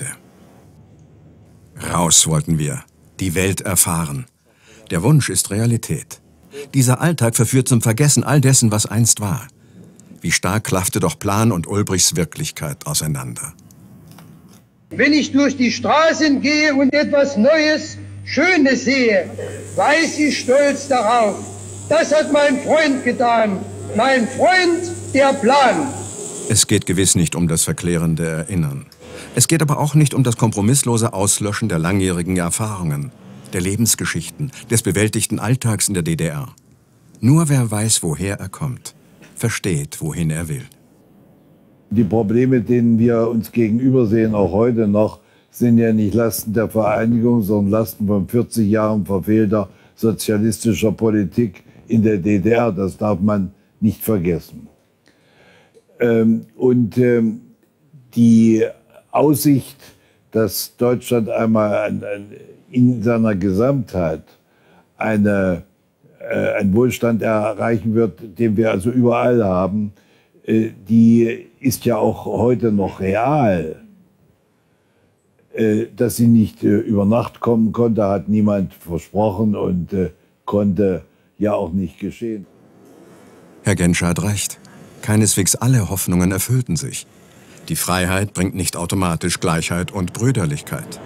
Raus wollten wir, die Welt erfahren. Der Wunsch ist Realität. Dieser Alltag verführt zum Vergessen all dessen, was einst war. Wie stark klaffte doch Plan und Ulbrichts Wirklichkeit auseinander. Wenn ich durch die Straßen gehe und etwas Neues, Schönes sehe, weiß ich stolz darauf. Das hat mein Freund getan. Mein Freund, der Plan. Es geht gewiss nicht um das verklärende Erinnern. Es geht aber auch nicht um das kompromisslose Auslöschen der langjährigen Erfahrungen, der Lebensgeschichten, des bewältigten Alltags in der D D R. Nur wer weiß, woher er kommt, versteht, wohin er will. Die Probleme, denen wir uns gegenüber sehen, auch heute noch, sind ja nicht Lasten der Vereinigung, sondern Lasten von vierzig Jahren verfehlter sozialistischer Politik in der D D R. Das darf man nicht vergessen. Ähm, und ähm, die Aussicht, dass Deutschland einmal ein, ein, in seiner Gesamtheit eine einen Wohlstand erreichen wird, den wir also überall haben, die ist ja auch heute noch real. Dass sie nicht über Nacht kommen konnte, hat niemand versprochen und konnte ja auch nicht geschehen. Herr Genscher hat recht. Keineswegs alle Hoffnungen erfüllten sich. Die Freiheit bringt nicht automatisch Gleichheit und Brüderlichkeit.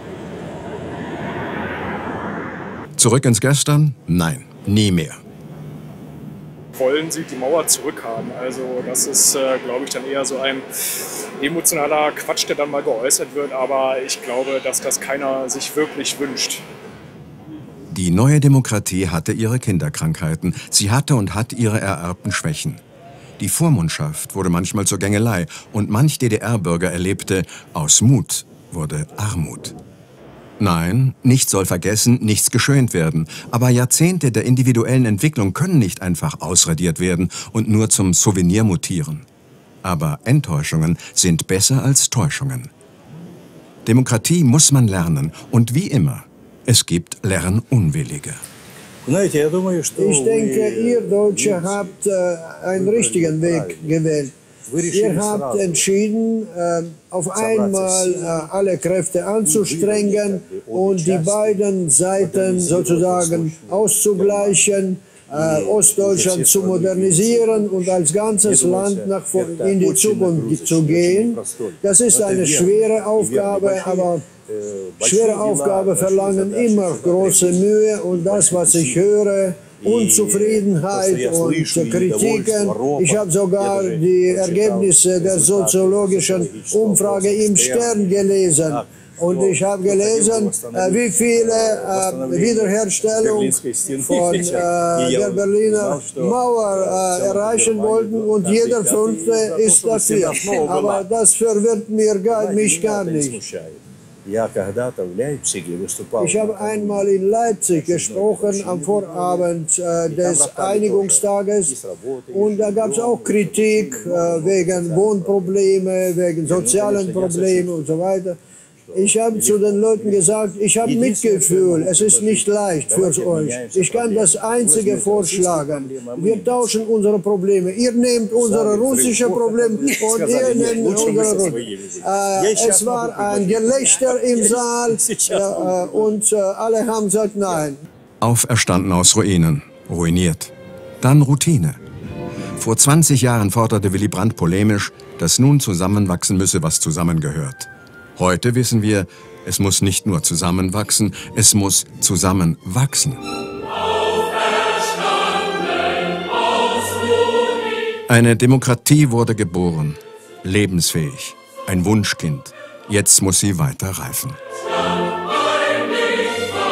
Zurück ins Gestern? Nein. Nie mehr. Wollen Sie die Mauer zurückhaben? Also das ist, äh, glaube ich, dann eher so ein emotionaler Quatsch, der dann mal geäußert wird. Aber ich glaube, dass das keiner sich wirklich wünscht. Die neue Demokratie hatte ihre Kinderkrankheiten. Sie hatte und hat ihre ererbten Schwächen. Die Vormundschaft wurde manchmal zur Gängelei. Und manch D D R-Bürger erlebte, aus Mut wurde Armut. Nein, nichts soll vergessen, nichts geschönt werden. Aber Jahrzehnte der individuellen Entwicklung können nicht einfach ausradiert werden und nur zum Souvenir mutieren. Aber Enttäuschungen sind besser als Täuschungen. Demokratie muss man lernen. Und wie immer, es gibt Lernunwillige. Ich denke, ihr Deutsche habt äh, einen richtigen Weg gewählt. Ihr habt entschieden, äh, auf einmal äh, alle Kräfte anzustrengen und die beiden Seiten sozusagen auszugleichen, äh, Ostdeutschland zu modernisieren und als ganzes Land nach vor, in die Zukunft zu gehen. Das ist eine schwere Aufgabe, aber schwere Aufgaben verlangen immer große Mühe und das, was ich höre, Unzufriedenheit und Kritiken. Ich habe sogar die Ergebnisse der soziologischen Umfrage im Stern gelesen. Und ich habe gelesen, äh, wie viele äh, Wiederherstellung von äh, der Berliner Mauer äh, erreichen wollten und jeder Fünfte ist dafür. Aber das verwirrt mir gar, mich gar nicht. Ich habe einmal in Leipzig gesprochen am Vorabend äh, des Einigungstages und da gab es auch Kritik äh, wegen Wohnprobleme, wegen sozialen Problemen und so weiter. Ich habe zu den Leuten gesagt, ich habe Mitgefühl, es ist nicht leicht für euch. Ich kann das Einzige vorschlagen. Wir tauschen unsere Probleme. Ihr nehmt unsere russischen Probleme und ihr nehmt unsere russischen. Äh, es war ein Gelächter im Saal äh, und äh, alle haben gesagt, nein. Auferstanden aus Ruinen, ruiniert. Dann Routine. Vor zwanzig Jahren forderte Willy Brandt polemisch, dass nun zusammenwachsen müsse, was zusammengehört. Heute wissen wir, es muss nicht nur zusammenwachsen, es muss zusammenwachsen. Eine Demokratie wurde geboren, lebensfähig, ein Wunschkind. Jetzt muss sie weiter reifen.